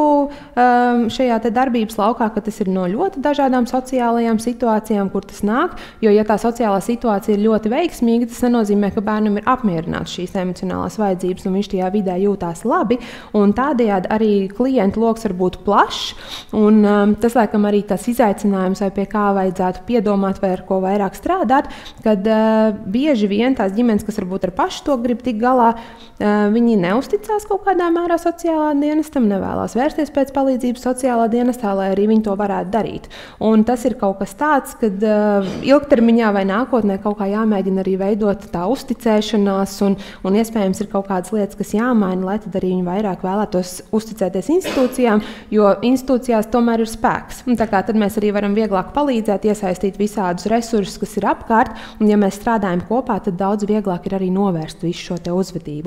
um, šajā te darbības laukā, ka tas ir no ļoti dažādām sociālajām situācijām, kur tas nāk, jo ja tā sociālā situācija ir ļoti veiksmīga, tas nenozīmē, ka bērnam ir apmierināts šīs emocionālās vajadzības un viņš tajā vidē jūtās labi, un tādējādi arī klientu loks var būt plašs, un um, tas laikam arī tas izaicinājums, vai pie kā vajadzētu piedomāt vai ar ko vairāk strādāt, kad uh, bieži vien tās ģimenes, kas varbūt ar pašu to grib tik galā, viņi neusticās kaut kādā mērā sociālā dienestam, nevēlas vērsties pēc palīdzības sociālā dienestā, lai arī viņi to varētu darīt. Un tas ir kaut kas tāds, kad ilgtermiņā vai nākotnē kaut kā jāmēģina arī veidot tā uzticēšanās, un, un iespējams ir kaut kādas lietas, kas jāmaina, lai tad arī viņi vairāk vēlētos uzticēties institūcijām, jo institūcijās tomēr ir spēks. Un tā kā tad mēs arī varam vieglāk palīdzēt, iesaistīt visādus resursus, kas ir apkārt, un ja mēs strādājam kopā, tad daudz vieglāk ir arī novērst visu šo te uzvedību.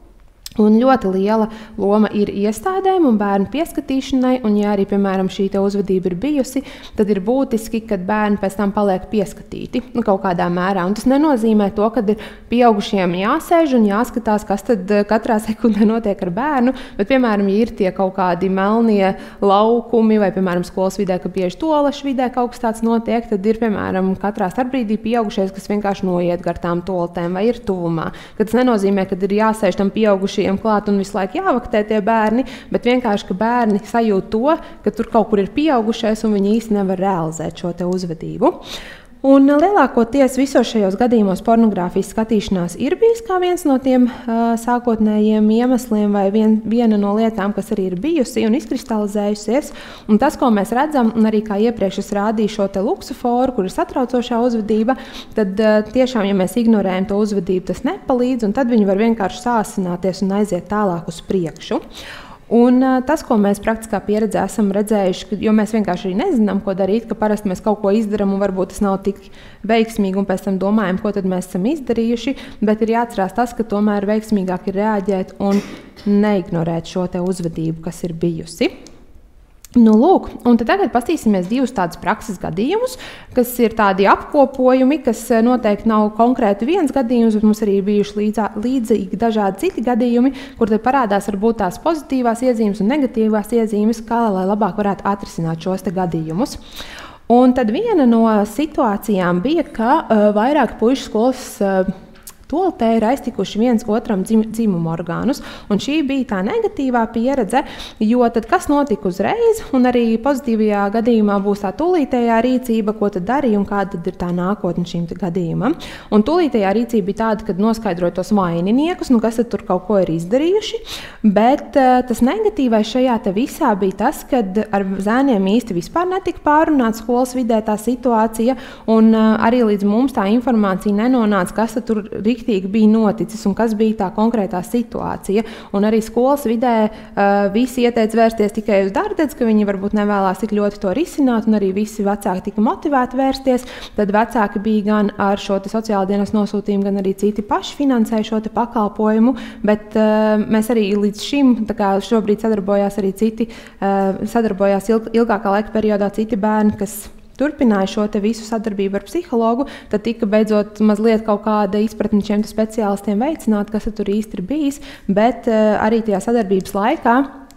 Un ļoti liela loma ir iestādēm un bērnu pieskatīšanai, un ja arī, piemēram, šī te uzvedība ir bijusi, tad ir būtiski, ka bērni pēc tam paliek pieskatīti nu, kaut kādā mērā. Un tas nenozīmē to, ka ir pieaugušiem jāsēž un jāskatās, kas tad katrā sekundē notiek ar bērnu, bet, piemēram, ja ir tie kaut kādi melnie laukumi vai, piemēram, skolas vidē, ka bieži toalešu vidē kaut kas tāds notiek, tad ir, piemēram, katrā starpbrīdī pieaugušies, kas vienkārši noiet gar tām toaletēm vai ir tuvumā. Kad tas nenozīmē, ka ir jāsēž tam pieaugušiem klāt un visu laiku jāvaktē tie bērni, bet vienkārši, ka bērni sajūt to, ka tur kaut kur ir pieaugušais un viņi īsti nevar realizēt šo te uzvedību. Un lielākoties visos šajos gadījumos pornogrāfijas skatīšanās ir bijis kā viens no tiem uh, sākotnējiem iemesliem vai vien, viena no lietām, kas arī ir bijusi un izkristalizējusies. Un tas, ko mēs redzam, un arī kā iepriekš es rādīju šo te luksuforu, kur ir satraucošā uzvedība, tad uh, tiešām, ja mēs ignorējam to uzvedību, tas nepalīdz, un tad viņi var vienkārši sāsināties un aiziet tālāk uz priekšu. Un tas, ko mēs praktiskā pieredzē esam redzējuši, jo mēs vienkārši arī nezinām, ko darīt, ka parasti mēs kaut ko izdarām un varbūt tas nav tik veiksmīgi un pēc tam domājam, ko tad mēs esam izdarījuši, bet ir jāatcerās tas, ka tomēr veiksmīgāk ir reaģēt un neignorēt šo te uzvedību, kas ir bijusi. Nu, lūk, un tad tagad paskatīsimies divus tādus prakses gadījumus, kas ir tādi apkopojumi, kas noteikti nav konkrēti viens gadījums, bet mums arī ir bijuši līdzā, līdzīgi dažādi citi gadījumi, kur tad parādās varbūt tās pozitīvās iezīmes un negatīvās iezīmes, kā lai labāk varētu atrisināt šos te gadījumus. Un tad viena no situācijām bija, ka uh, vairāk puišu skolas uh, Toltē ir aiztikuši viens otram dzim, dzimumu orgānus, un šī bija tā negatīvā pieredze, jo tad kas notika uzreiz, un arī pozitīvajā gadījumā būs tā tūlītējā rīcība, ko tad darīja un kāda tad ir tā nākotne šīm gadījumam. Un tūlītējā rīcība bija tāda, kad noskaidroja tos vaininiekus, nu kas tad tur kaut ko ir izdarījuši, bet uh, tas negatīvais šajā te visā bija tas, kad ar zēniem īsti vispār netika pārunāta skolas vidē tā situācija, un uh, arī līdz mums tā informācija nenonāca, kas tad tur riktīgi bija noticis un kas bija tā konkrētā situācija. Un arī skolas vidē uh, visi ieteica vērsties tikai uz Dārdedzi, ka viņi varbūt nevēlās tik ļoti to risināt, un arī visi vecāki tika motivēti vērsties. Tad vecāki bija gan ar šo te sociāla dienas nosūtījumu, gan arī citi paši finansēja šo te pakalpojumu, bet uh, mēs arī līdz šim, tā kā šobrīd sadarbojās arī citi, uh, sadarbojās ilg, ilgākā laika periodā citi bērni, kas turpināja šo te visu sadarbību ar psihologu, tad tika beidzot mazliet kaut kāda izpratne šiem speciālistiem veicināt, kas tur īsti ir bijis, bet uh, arī tajā sadarbības laikā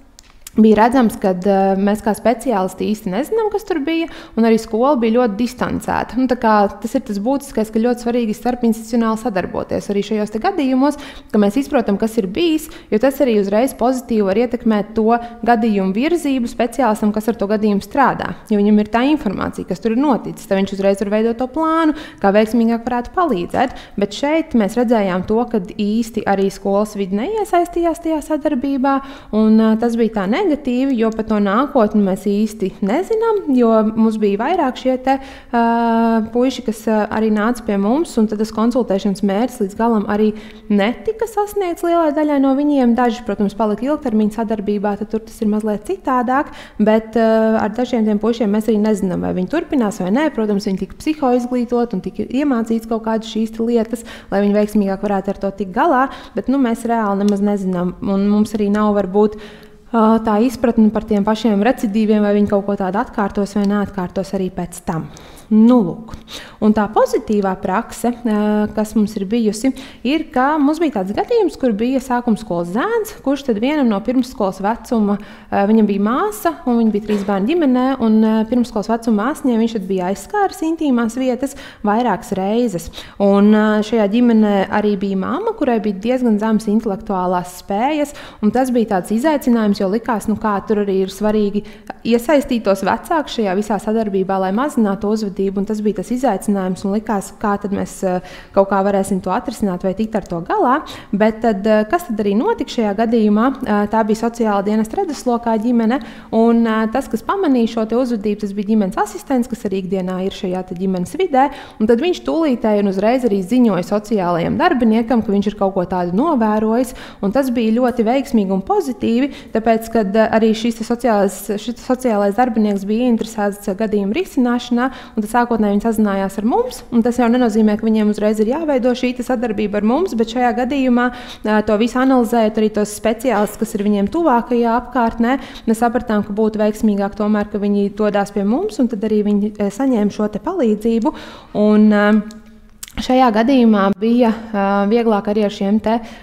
bija redzams, ka uh, mēs kā speciālisti īsti nezinām, kas tur bija, un arī skola bija ļoti distancēta. Un, tā kā, tas ir tas būtiskais, ka ļoti svarīgi starpinstitucionāli sadarboties arī šajos te gadījumos, ka mēs izprotam, kas ir bijis, jo tas arī uzreiz pozitīvi var ietekmēt to gadījumu virzību speciālistam, kas ar to gadījumu strādā. Jo viņam ir tā informācija, kas tur ir noticis, tad viņš uzreiz var veidot to plānu, kā veiksmīgāk varētu palīdzēt. Bet šeit mēs redzējām to, ka īsti arī skolas vidi neiesaistījās tajā sadarbībā, un uh, tas bija tā ne negatīvi, jo par to nākotni mēs īsti nezinām, jo mums bija vairāk šie te uh, puiši, kas uh, arī nāca pie mums, un tad tas konsultēšanas mērķis līdz galam arī netika sasniegts lielai daļai no viņiem. Daži, protams, palika ilgtermiņa sadarbībā, tad tur tas ir mazliet citādāk, bet uh, ar dažiem tiem puišiem mēs arī nezinām, vai viņi turpinās vai nē. Protams, viņi tika psihoizglītot un tika iemācīts kaut kādas šīs lietas, lai viņi veiksmīgāk varētu ar to tikt galā, bet nu, mēs reāli nemaz nezinām, un mums arī nav varbūt tā izpratne par tiem pašiem recidīviem, vai viņi kaut ko tādu atkārtos vai neatkārtos arī pēc tam. Nu, lūk. Un tā pozitīvā prakse, kas mums ir bijusi, ir, ka mums bija tāds gadījums, kur bija sākuma skolas zēns, kurš tad vienam no pirmsskolas vecuma, viņam bija māsa, un viņi bija trīs bērnu ģimenē, un pirmsskolas vecuma māsņiem viņš tad bija aizskāris intīmās vietas vairākas reizes. Un šajā ģimenē arī bija mamma, kurai bija diezgan zemas intelektuālās spējas, un tas bija tāds izaicinājums, jo likās, nu kā tur arī ir svarīgi iesaistīt tos vecākus šajā visā sadarbībā, lai mazinātu uzvedību. Un tas bija tas izaicinājums, un likās, kā tad mēs kaut kā varēsim to atrisināt vai tikt ar to galā. Bet tad, kas tad arī notika šajā gadījumā? Tā bija sociāla dienesta redzeslokā ģimene, un tas, kas pamanīja šo te uzvedību, tas bija ģimenes asistents, kas arī ikdienā ir šajā te ģimenes vidē, un tad viņš tūlītēji un uzreiz arī ziņoja sociālajiem darbiniekam, ka viņš ir kaut ko tādu novērojis, un tas bija ļoti veiksmīgi un pozitīvi, tāpēc, kad arī šis sociālais, šis sociālais darbinieks bija interesēts gadījumu risināšanā, un tas sākotnēji viņi sazinājās ar mums, un tas jau nenozīmē, ka viņiem uzreiz ir jāveido šī sadarbība ar mums, bet šajā gadījumā to visu analizējot arī tos speciālistus, kas ir viņiem tuvākajā apkārtnē, mēs sapratām, ka būtu veiksmīgāk tomēr, ka viņi dodās pie mums, un tad arī viņi saņēma šo te palīdzību. Un, šajā gadījumā bija uh, vieglāk arī ar šiem te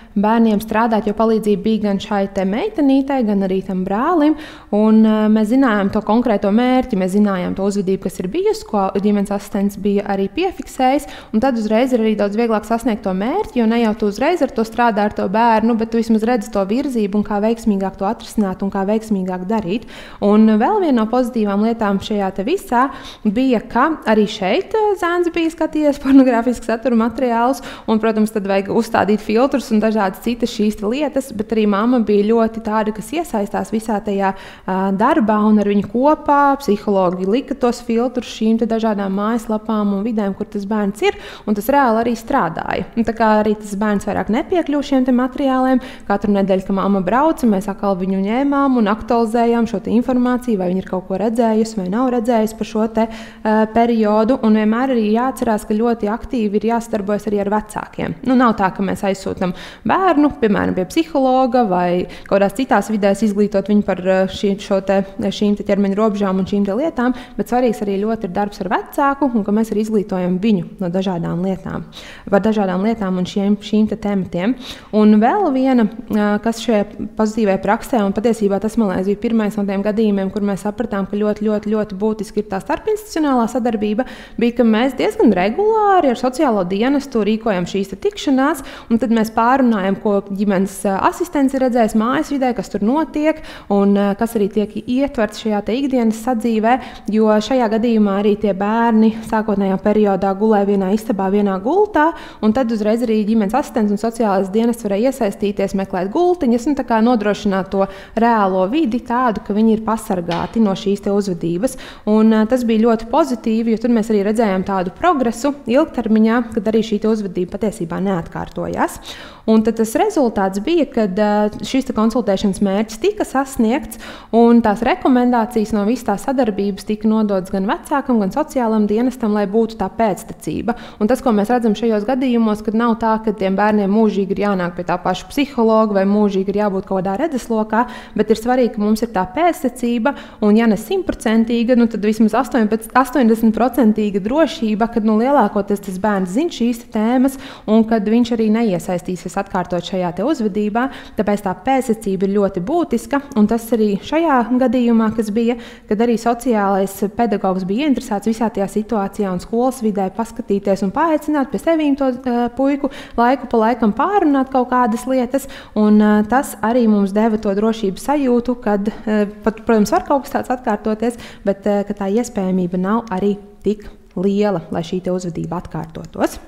bērniem strādāt, jo palīdzība bija gan šai te meitenītei, gan arī tam brālim. Un, uh, mēs zinājām to konkrēto mērķi, mēs zinājām to uzvedību, kas ir bijusi, ko ģimenes asistents bija arī piefiksējis. Un tad uzreiz ir arī daudz vieglāk sasniegt to mērķi, jo ne jau tu uzreiz ar to strādā ar to bērnu, bet tu vismaz redzi to virzību un kā veiksmīgāk to atrisināt un kā veiksmīgāk darīt. Un vēl viena no pozitīvām lietām šajā te visā bija, ka arī šeit zēns bija skatījies pornogrāfisku satura materiālus, un, protams, tad vajag uzstādīt filtrus un dažādas citas šīs lietas, bet arī mamma bija ļoti tāda, kas iesaistās visā tajā uh, darbā, un ar viņu kopā psihologi lika tos filtrus šīm te dažādām mājaslapām un vidēm, kur tas bērns ir, un tas reāli arī strādāja. Un tā kā arī tas bērns vairāk nepiekļuva šiem te materiāliem, katru nedēļu, kad mamma brauca, mēs atkal viņu ņēmām un aktualizējām šo te informāciju, vai viņa ir kaut ko redzējusi vai nav redzējusi par šo te uh, periodu, un vienmēr arī jāatcerās, ka ļoti aktīvi ir jāsadarbojas arī ar vecākiem. Nu, nav tā, ka mēs aizsūtam bērnu, piemēram, pie psihologa vai kaut kādās citās vidēs izglītot viņu par šī, šo te, šīm te ķermeņa robežām un šīm te lietām, bet svarīgs arī ļoti ir darbs ar vecāku, un ka mēs arī izglītojam viņu no dažādām lietām, par dažādām lietām un šiem, šīm te tematiem. Un vēl viena, kas šajā pozitīvajā praksē, un patiesībā tas, man liekas, bija pirmais no tiem gadījumiem, kur mēs sapratām, ka ļoti, ļoti, ļoti būtiski ir tā starpinstitucionālā sadarbība, bija, ka mēs diezgan regulāri ar sociālo dienestu rīkojam šīs tikšanās, un tad mēs pārunājam, ko ģimenes asistents ir redzējis mājas vidē, kas tur notiek, un kas arī tiek ietverts šajā te ikdienas sadzīvē, jo šajā gadījumā arī tie bērni sākotnējā periodā gulēja vienā istabā, vienā gultā, un tad uzreiz arī ģimenes asistents un sociālais dienests varēja iesaistīties, meklēt gultiņas un tā kā nodrošināt to reālo vidi tādu, ka viņi ir pasargāti no šīs te uzvedības. Un uh, tas bija ļoti pozitīvi, jo tur mēs arī redzējām tādu progresu ilgtermiņā, kad arī šī te uzvedība patiesībā neatkārtojās. Un tad tas rezultāts bija, kad uh, šīs te konsultēšanas mērķis tika sasniegts, un tās rekomendācijas no visas tās sadarbības tika nodotas gan vecākam, gan sociālam dienestam, lai būtu tā pēctecība. Un tas, ko mēs redzam šajos gadījumos, kad nav tā, ka tiem bērniem mūžīgi ir jānāk pie tā paša psihologa vai mūžīgi ir jābūt kaut kādā redzeslokā, bet ir svarīgi, ka mums ir tā pēctecība, un ja ne simtprocentīga, nu tad vismaz astoņdesmit procenti drošība, kad nu, lielākoties tas bērns zina šīs tēmas, un kad viņš arī neiesaistīsies atkārtot šajā te uzvedībā, tāpēc tā pēctecība ir ļoti būtiska, un tas arī šajā gadījumā, kas bija, kad arī sociālais pedagogs bija interesēts visā tajā situācijā un skolas vidē paskatīties un paaicināt pie sevīm to uh, puiku, laiku pa laikam pārunāt kaut kādas lietas, un uh, tas arī mums deva to drošības sajūtu, kad, uh, pat, protams, var kaut kas tāds atkārtoties, bet uh, ka tā iespējamība nav arī tik liela, lai šī te uzvedība atkārtotos.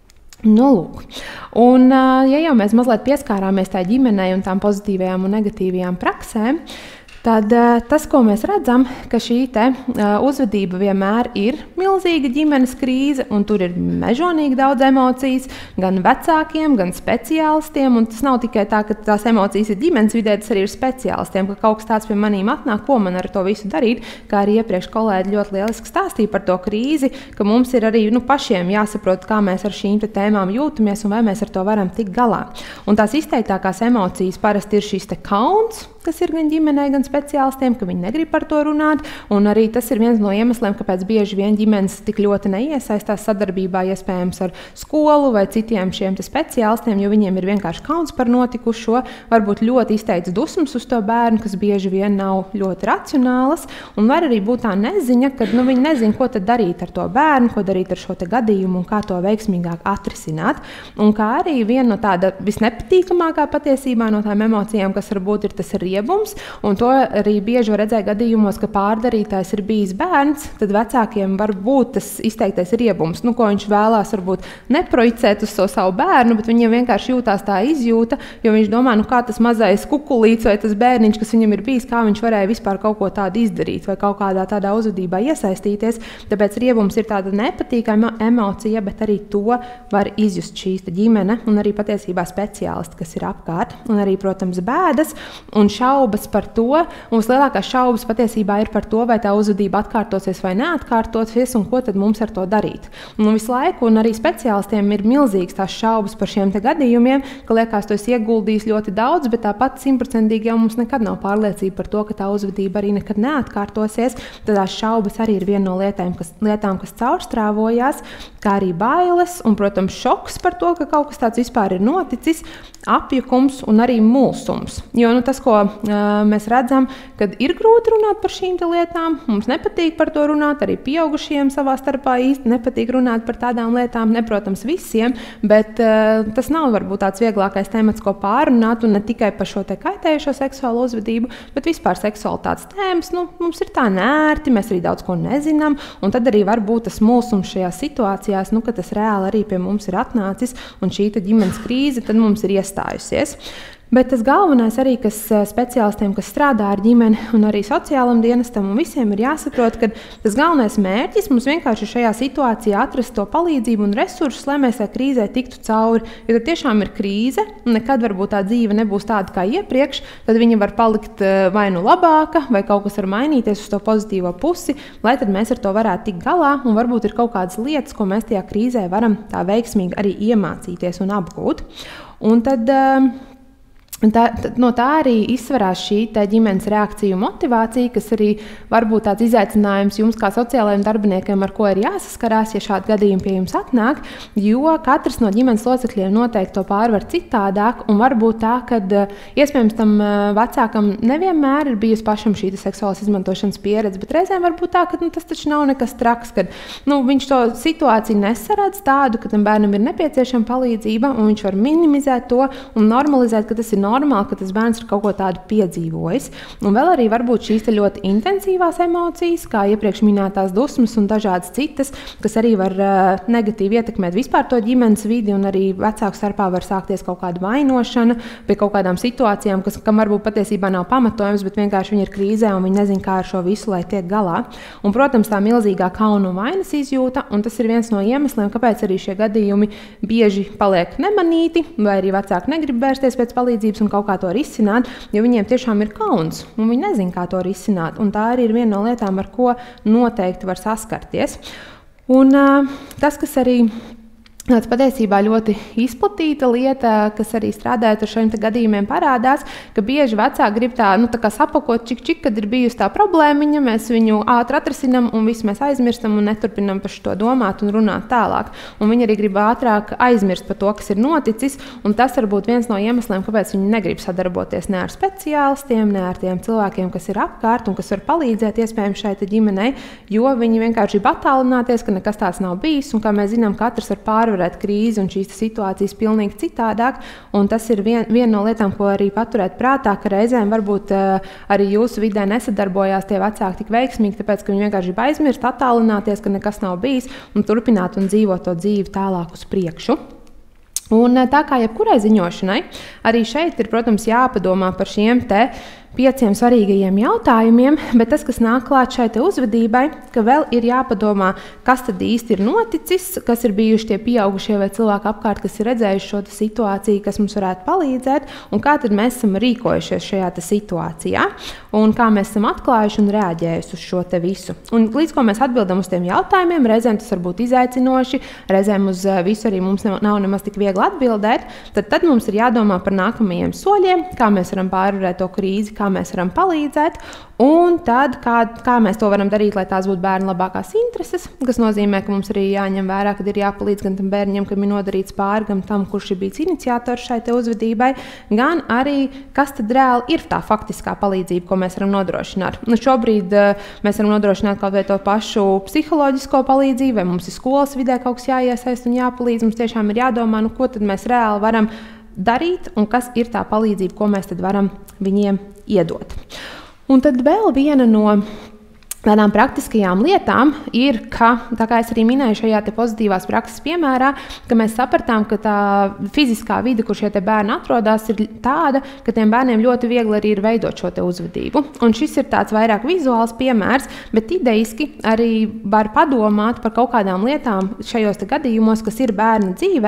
Nu, lūk. Un, ja jau mēs mazliet pieskārāmies tā ģimenei un tām pozitīvajām un negatīvajām praksēm, tad tas, ko mēs redzam, ka šī te uzvedība vienmēr ir milzīga ģimenes krīze, un tur ir mežonīgi daudz emocijas, gan vecākiem, gan speciālistiem, un tas nav tikai tā, ka tās emocijas ir ģimenes vidē, tas arī ir speciālistiem, ka kaut kas tāds pie manīm atnāk, ko man ar to visu darīt, kā arī iepriekš kolēģi ļoti lieliski stāstīja par to krīzi, ka mums ir arī nu, pašiem jāsaprot, kā mēs ar šīm te tēmām jūtamies un vai mēs ar to varam tikt galā. Un tās izteiktākās emocijas parasti ir šīs te kauns, kas ir gan ģimenei, gan speciālistiem, ka viņi negrib par to runāt, un arī tas ir viens no iemesliem, kāpēc bieži vien ģimenes tik ļoti neiesaistās sadarbībā, iespējams ar skolu vai citiem šiem te speciālistiem, jo viņiem ir vienkārši kauns par notikušo, varbūt ļoti izteikts dusmas uz to bērnu, kas bieži vien nav ļoti racionālas, un var arī būt tā neziņa, kad nu, viņi nezin, ko tad darīt ar to bērnu, ko darīt ar šo te gadījumu un kā to veiksmīgāk atrisināt. Un kā arī viena no tāda visnepatīkamākā patiesībā no tām emocijām, kas varbūt ir tas riebums, un to arī bieži var redzēt gadījumos, ka pārdarītājs ir bijis bērns, tad vecākiem var būt tas izteiktais riebums, nu, ko viņš vēlās varbūt neprojicēt uz to savu bērnu, bet viņam vienkārši jūtās tā izjūta, jo viņš domā, nu kā tas mazais kukulīts vai tas bērniņš, kas viņam ir bijis, kā viņš varēja vispār kaut ko tādu izdarīt vai kaut kādā tādā uzvedībā iesaistīties, tāpēc riebums ir tāda nepatīkama emocija, bet arī to var izjust šīs ģimene un arī patiesībā speciālisti, kas ir apkārt, un arī, protams, bēdas, un šā šaubas par to, un vislielākās šaubas patiesībā ir par to, vai tā uzvedība atkārtosies vai neatkārtosies, un ko tad mums ar to darīt. Un visu laiku, un arī speciālistiem ir milzīgas tās šaubas par šiem te gadījumiem, ka liekas, tu esi ieguldījis ļoti daudz, bet tāpat simtprocentīgi jau mums nekad nav pārliecība par to, ka tā uzvedība arī nekad neatkārtosies. Tad tās šaubas arī ir viena no lietām, kas, lietām, kas caurstrāvojās, kā arī bailes un, protams, šoks par to, ka kaut kas tāds vispār ir noticis, apjukums un arī mulsums. Jo nu, tas, ko uh, mēs redzam, kad ir grūti runāt par šīm lietām, mums nepatīk par to runāt, arī pieaugušiem savā starpā īsti nepatīk runāt par tādām lietām, ne, protams, visiem, bet uh, tas nav varbūt tāds vieglākais temats, ko pārunāt, un ne tikai par šo te kaitējušo seksuālo uzvedību, bet vispār seksualitātes tēmas, nu, mums ir tā nērti, mēs arī daudz ko nezinām, un tad arī var būt tas mulsums šajās situācijās, nu, ka tas reāli arī pie mums ir atnācis, un šī ģimenes krīze tad mums ir iestājusies. Bet tas galvenais arī, kas speciālistiem, kas strādā ar ģimeni un arī sociālam dienestam, un visiem ir jāsaprot, ka tas galvenais mērķis mums vienkārši šajā situācijā atrast to palīdzību un resursus, lai mēs tajā krīzē tiktu cauri. Jo tad tiešām ir krīze, un nekad varbūt tā dzīve nebūs tāda kā iepriekš, tad viņa var palikt vai nu labāka, vai kaut kas var mainīties uz to pozitīvo pusi, lai tad mēs ar to varētu tikt galā, un varbūt ir kaut kādas lietas, ko mēs tajā krīzē varam tā veiksmīgi arī iemācīties un apgūt. Un tad Tā, no tā arī izsverās šī ģimenes reakcija un motivācija, kas arī var būt tāds izaicinājums jums kā sociālajiem darbiniekiem, ar ko ir jāsaskarās, ja šādi gadījumi pie jums atnāk, jo katrs no ģimenes locekļiem noteikti to pārvar citādāk, un var būt tā, ka iespējams tam vecākam nevienmēr ir bijusi pašam šī seksuālas izmantošanas pieredze, bet reizēm var būt tā, ka nu, tas taču nav nekas traks, kad nu, viņš to situāciju nesaredz tādu, ka tam bērnam ir nepieciešama palīdzība, un viņš var minimizēt to un normalizēt, ka tas ir normāli, ka tas bērns ir kaut ko tādu piedzīvojis. Un vēl arī varbūt šīs ļoti intensīvās emocijas, kā iepriekš minētās dusmas un dažādas citas, kas arī var uh, negatīvi ietekmēt vispār to ģimenes vidi, un arī vecāku starpā var sākties kaut kāda vainošana pie kaut kādām situācijām, kas, kam varbūt patiesībā nav pamatojums, bet vienkārši viņi ir krīzē un viņi nezin, kā ar šo visu, lai tiek galā. Un, protams, tā milzīgā kauna un vainas izjūta, un tas ir viens no iemesliem, kāpēc arī šie gadījumi bieži paliek nemanīti, vai arī vecāki negrib vērsties pēc palīdzības un kaut kā to risināt, jo viņiem tiešām ir kauns, un viņi nezin, kā to risināt. Un tā arī ir viena no lietām, ar ko noteikti var saskarties. Un uh, tas, kas arī tāds patiesībā ļoti izplatīta lieta, kas arī strādājot ar šiem gadījumiem, parādās, ka bieži vecāki grib tā, nu, tā kā sapakot čik čik, kad ir bijusi tā problēmiņa, mēs viņu ātri atrasinam un visu mēs aizmirstam un neturpinam par šo domāt un runāt tālāk. Un viņi arī grib ātrāk aizmirst par to, kas ir noticis, un tas var būt viens no iemesliem, kāpēc viņi negrib sadarboties ne ar speciālistiem, ne ar tiem cilvēkiem, kas ir apkārt un kas var palīdzēt iespējams šai ģimenei, jo viņi vienkārši grib attālināties, ka nekas tāds nav bijis, un kā mēs zinām, katrs var pārvarēt krīzi un šīs situācijas pilnīgi citādāk, un tas ir vien, viena no lietām, ko arī paturēt prātā, ka reizēm varbūt uh, arī jūsu vidē nesadarbojās tie vecāki tik veiksmīgi, tāpēc, ka viņi vienkārši grib aizmirst, attālināties, ka nekas nav bijis, un turpināt un dzīvot to dzīvi tālāk uz priekšu. Un tā kā jebkurai ziņošanai, arī šeit ir, protams, jāpadomā par šiem te pieciem svarīgajiem jautājumiem, bet tas, kas nāk klāt šai te uzvedībai, ka vēl ir jāpadomā, kas tad īsti ir noticis, kas ir bijuši tie pieaugušie vai cilvēki apkārt, kas ir redzējuši šo situāciju, kas mums varētu palīdzēt, un kā tad mēs esam rīkojušies šajā te situācijā, un kā mēs esam atklājuši un reaģējuši uz šo te visu. Un līdz ko mēs atbildam uz tiem jautājumiem, reizēm tas var būt izaicinoši, reizēm uz visu arī mums nav nemaz tik viegli atbildēt, tad, tad mums ir jādomā par nākamajiem soļiem, kā mēs varam pārvarēt to krīzi, kā mēs varam palīdzēt, un tad, kā, kā mēs to varam darīt, lai tās būtu bērnu labākās intereses, kas nozīmē, ka mums arī jāņem vērā, kad ir jāpalīdz gan tam bērņam, kam ir nodarīts pāri, gan tam, kurš ir bijis iniciators šai te uzvedībai, gan arī, kas tad reāli ir tā faktiskā palīdzība, ko mēs varam nodrošināt. Nu, šobrīd uh, mēs varam nodrošināt kaut vai to pašu psiholoģisko palīdzību, vai mums ir skolas vidē kaut kas jāiesaist un jāpalīdz, mums tiešām ir jādomā, nu, ko tad mēs reāli varam darīt un kas ir tā palīdzība, ko mēs tad varam viņiem iedot. Un tad vēl viena no tādām praktiskajām lietām ir, ka, tā kā es arī minēju šajā te pozitīvās prakses piemērā, ka mēs sapratām, ka tā fiziskā vide, kur šie te bērni atrodas, ir tāda, ka tiem bērniem ļoti viegli arī ir veidot šo te uzvedību. Un šis ir tāds vairāk vizuāls piemērs, bet idejiski arī var padomāt par kaut kādām lietām šajos te gadījumos, kas ir bērna dzīvē,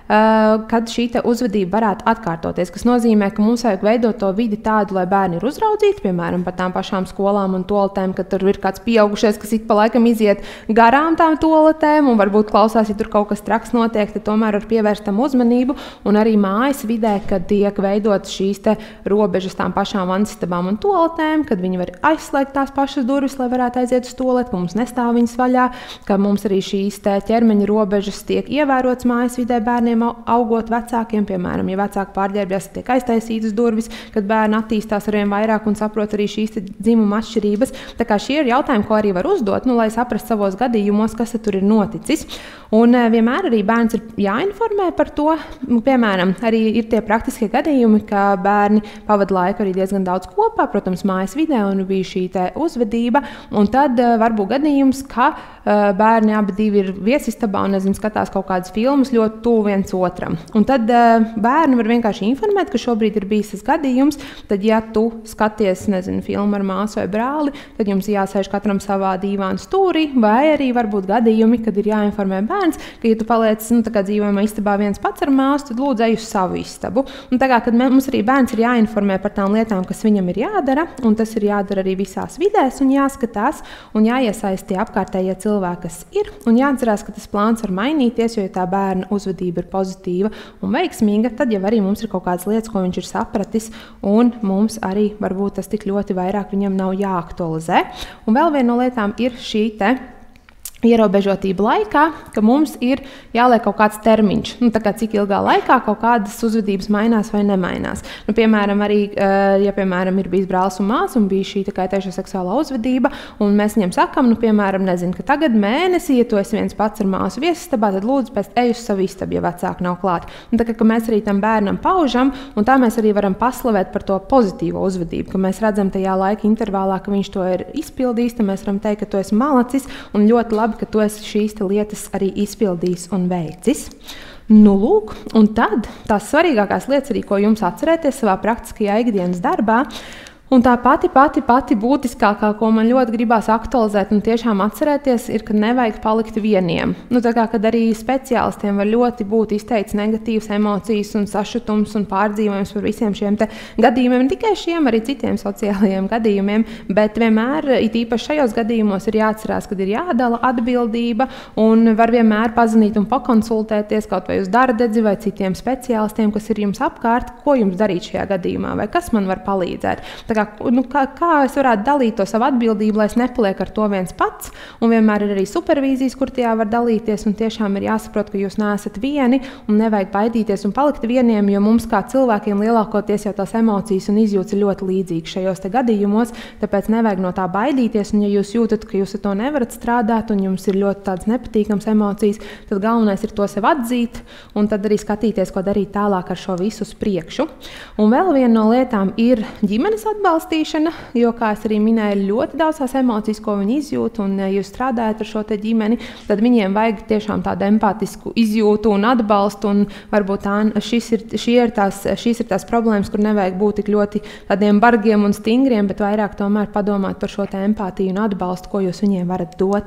kad šī uzvedība varētu atkārtoties. Tas nozīmē, ka mums vajag veidot to vidi tādu, lai bērni ir uzraudzīti, piemēram, par tām pašām skolām un toaletēm, kad tur ir kāds pieaugušais, kas ik pa laikam iziet garām tām toaletēm un varbūt klausās, ja tur kaut kas traks notiek, tad tomēr var pievērst tam uzmanību. Un arī mājas vidē, kad tiek veidot šīs te robežas tām pašām vanistabām un toaletēm, kad viņi var aizslēgt tās pašas durvis, lai varētu aiziet uz toaleti, ka mums nestāv viņas vaļā, ka mums arī šīs te ķermeņa robežas tiek ievērotas mājas vidē bērniem augot vecākiem, piemēram, ja vecāki pārģērbjās, tiek aiztaisītas durvis, kad bērni attīstās arvien vairāk un saprot arī šīs dzimuma atšķirības. Tā kā šie ir jautājumi, ko arī var uzdot, nu, lai saprastu savos gadījumos, kas tur ir noticis. Un vienmēr arī bērns ir jāinformē par to. Piemēram, arī ir tie praktiskie gadījumi, ka bērni pavada laiku arī diezgan daudz kopā, protams, mājas vidē, un bija šī te uzvedība. Un tad var būt gadījums, ka bērni abi divi ir viesistabā un, nezinu, skatās kaut kādas filmas ļoti tuvu viens otram. Un tad bērni var vienkārši informēt, ka šobrīd ir bijis tas gadījums. Tad, ja tu skaties, nezinu, filmu ar māsu vai brāli, tad jums jāsēž katram savā dīvāna stūrī, vai arī var būt gadījumi, kad ir jāinformē bērns, ka, ja tu paliec, nu, tā kā dzīvojamā istabā viens pats ar māsu, tad lūdzu ej uz savu istabu. Un tā kā, kad mums arī bērns ir jāinformē par tām lietām, kas viņam ir jādara, un tas ir jādara arī visās vidēs, un jāskatās, un jāiesaist tie apkārtējie cilvēki, kas ir, un jāatcerās, ka tas plāns var mainīties, jo ja tā bērna uzvedība ir pozitīva un veiksmīga, tad jau arī mums ir kaut kādas lietas, ko viņš ir sapratis, un mums arī varbūt tas tik ļoti vairāk viņam nav jāaktualizē. Un vēl viena no lietām ir šī te ierobežotība laikā, ka mums ir jāliek kaut kāds termiņš. Nu, tā kā cik ilgā laikā kaut kādas uzvedības mainās vai nemainās. Nu, piemēram, arī, ja piemēram ir bijis brālis un māsa un bija šī kaitējoša seksuālā uzvedība, un mēs viņam sakam, nu, piemēram, nezinu, ka tagad mēnesī, ja tu esi viens pats ar māsu viesistabā, tad lūdzu pēc ej uz savu istabu, ja vecāki nav klāt. Un tā kā ka mēs arī tam bērnam paužam, un tā mēs arī varam paslavēt par to pozitīvo uzvedību, ka mēs redzam tajā laika intervālā, ka viņš to ir izpildījis, tad mēs varam teikt, ka tu esi malacis un ļoti labi, ka tu esi šīs lietas arī izpildījis un veicis. Nu, lūk, un tad tās svarīgākās lietas arī, ko jums atcerēties savā praktiskajā ikdienas darbā. Un tā pati, pati, pati būtiskākā, ko man ļoti gribās aktualizēt un tiešām atcerēties, ir, ka nevajag palikt vieniem. Nu, tā kā, kad arī speciālistiem var ļoti būt izteikts negatīvas emocijas un sašutums un pārdzīvojums par visiem šiem te gadījumiem, ne tikai šiem, arī citiem sociālajiem gadījumiem, bet vienmēr, it īpaši šajos gadījumos, ir jāatcerās, kad ir jādala atbildība un var vienmēr pazvanīt un pakonsultēties kaut vai uz darbdedzi vai citiem speciālistiem, kas ir jums apkārt, ko jums darīt šajā gadījumā vai kas man var palīdzēt. Tā kā, nu, kā, kā es varētu dalīt to savu atbildību, lai es nepalieku ar to viens pats, un vienmēr ir arī supervīzijas, kur tajā var dalīties, un tiešām ir jāsaprot, ka jūs neesat vieni, un nevajag baidīties un palikt vieniem, jo mums kā cilvēkiem lielākoties jau tās emocijas un izjūtas ir ļoti līdzīgas šajos te gadījumos, tāpēc nevajag no tā baidīties, un ja jūs jūtat, ka jūs ar to nevarat strādāt, un jums ir ļoti tādas nepatīkamas emocijas, tad galvenais ir to sev atzīt, un tad arī skatīties, ko darīt tālāk ar šo visu uz priekšu. Un vēl viena no lietām ir ģimenes atbalsts, atbalstīšana, jo, kā es arī minēju, ļoti daudz tās emocijas, ko viņi izjūt, un ja jūs strādājat ar šo te ģimeni, tad viņiem vajag tiešām tādu empātisku izjūtu un atbalstu, un varbūt tā, šis ir, šī ir tās, šīs ir tās problēmas, kur nevajag būt tik ļoti tādiem bargiem un stingriem, bet vairāk tomēr padomāt par šo te empātiju un atbalstu, ko jūs viņiem varat dot.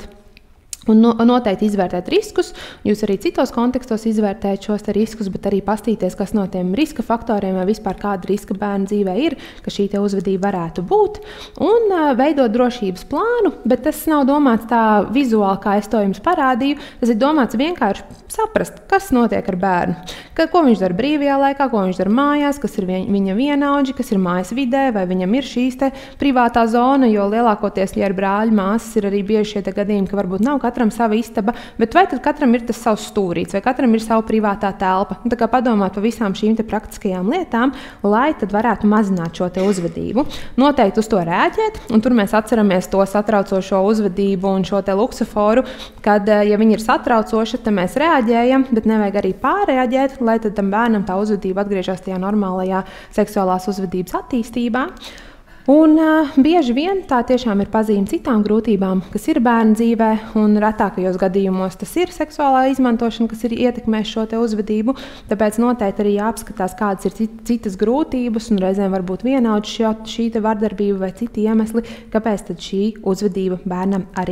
Un noteikti izvērtēt riskus. Jūs arī citos kontekstos izvērtējat šos riskus, bet arī pastīties, kas no tiem riska faktoriem vai vispār kāda riska bērnu dzīvē ir, ka šī te uzvedība varētu būt. Un uh, veidot drošības plānu, bet tas nav domāts tā vizuāli, kā es to jums parādīju. Tas ir domāts vienkārši saprast, kas notiek ar bērnu. Ka, ko viņš dara brīvajā laikā, ko viņš dara mājās, kas ir viņa, viņa vienaudži, kas ir mājas vidē, vai viņam ir šīs te privātā zona, jo lielākoties, ja ar brāļu māsas ir arī bieži šie te gadījumi, ka varbūt nav katram sava istaba, bet vai tad katram ir tas savs stūrīts, vai katram ir sava privātā telpa. Un tā kā padomāt par visām šīm te praktiskajām lietām, lai tad varētu mazināt šo te uzvedību. Noteikti uz to rēģēt, un tur mēs atceramies to satraucošo uzvedību un šo te luksuforu, kad, ja viņi ir satraucoši, tad mēs reaģējam, bet nevajag arī pārreaģēt, lai tad tam bērnam tā uzvedība atgriežas tajā normālajā seksuālās uzvedības attīstībā. Un uh, bieži vien tā tiešām ir pazīme citām grūtībām, kas ir bērnu dzīvē, un retākajos gadījumos tas ir seksuālā izmantošana, kas ir ietekmēs šo te uzvedību. Tāpēc noteikti arī jāapskatās, kādas ir citas grūtības, un reizēm varbūt vienaudži šī te vardarbība vai citi iemesli, kāpēc tad šī uzvedība bērnam arī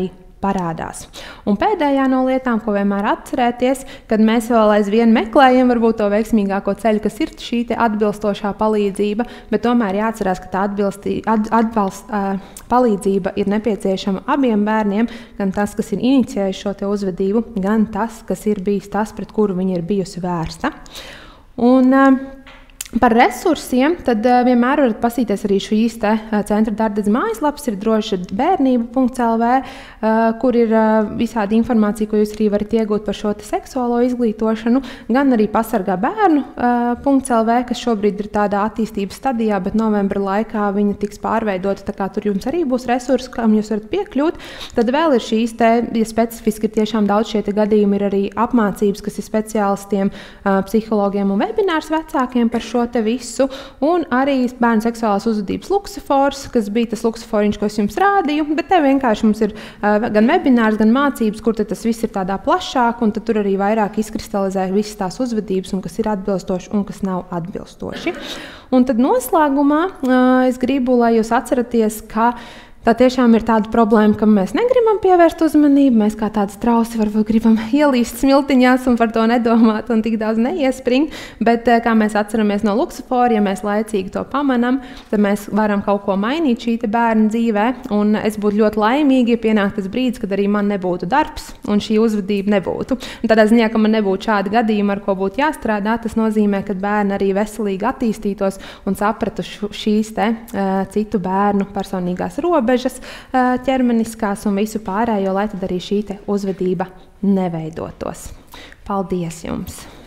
parādās. Un pēdējā no lietām, ko vienmēr atcerēties, kad mēs vēl aizvien meklējam varbūt to veiksmīgāko ceļu, kas ir šī te atbilstošā palīdzība, bet tomēr jāatcerās, ka tā atbilstī, at, atbalst, uh, palīdzība ir nepieciešama abiem bērniem, gan tas, kas ir inicijējis šo te uzvedību, gan tas, kas ir bijis tas, pret kuru viņa ir bijusi vērsta. Un, uh, Par resursiem, tad uh, vienmēr varat pasīties arī šīs te uh, centra Dardedze mājaslapas, ir droša bērnība punkts el vē, uh, kur ir uh, visādi informācija, ko jūs arī varat iegūt par šo te seksuālo izglītošanu, gan arī pasargā bērnu uh, punkts el vē, kas šobrīd ir tādā attīstības stadijā, bet novembra laikā viņa tiks pārveidota, tā kā tur jums arī būs resursi, kam jūs varat piekļūt. Tad vēl ir šīs te, ja specifiski ir tiešām daudz šie te gadījumi, ir arī apmācības, kas ir speciālistiem, uh, psihologiem un webinārs vecākiem par šo te visu, un arī bērnu seksuālās uzvedības luksofors, kas bija tas luksoforiņš, ko es jums rādīju, bet te vienkārši mums ir uh, gan webinārs, gan mācības, kur tas viss ir tādā plašāk, un tad tur arī vairāk izkristalizē visas tās uzvedības, un kas ir atbilstoši un kas nav atbilstoši. Un tad noslēgumā uh, es gribu, lai jūs atceraties, ka tā tiešām ir tāda problēma, ka mēs negribam pievērst uzmanību, mēs kā tādi strausi varbūt gribam ielīst smiltiņās un par to nedomāt un tik daudz neiespringt, bet kā mēs atceramies no luksofora, ja mēs laicīgi to pamanam, tad mēs varam kaut ko mainīt šī te bērna dzīvē, un es būtu ļoti laimīgi, ja pienāk tas brīdis, kad arī man nebūtu darbs un šī uzvedība nebūtu. Un tādā ziņā, ka man nebūtu šādi gadījumi, ar ko būtu jāstrādā, tas nozīmē, ka bērni arī veselīgi attīstītos un sapratu šīs te uh, citu bērnu personīgās robežas, ķermeniskās un visu pārējo, lai tad arī šī te uzvedība neveidotos. Paldies jums!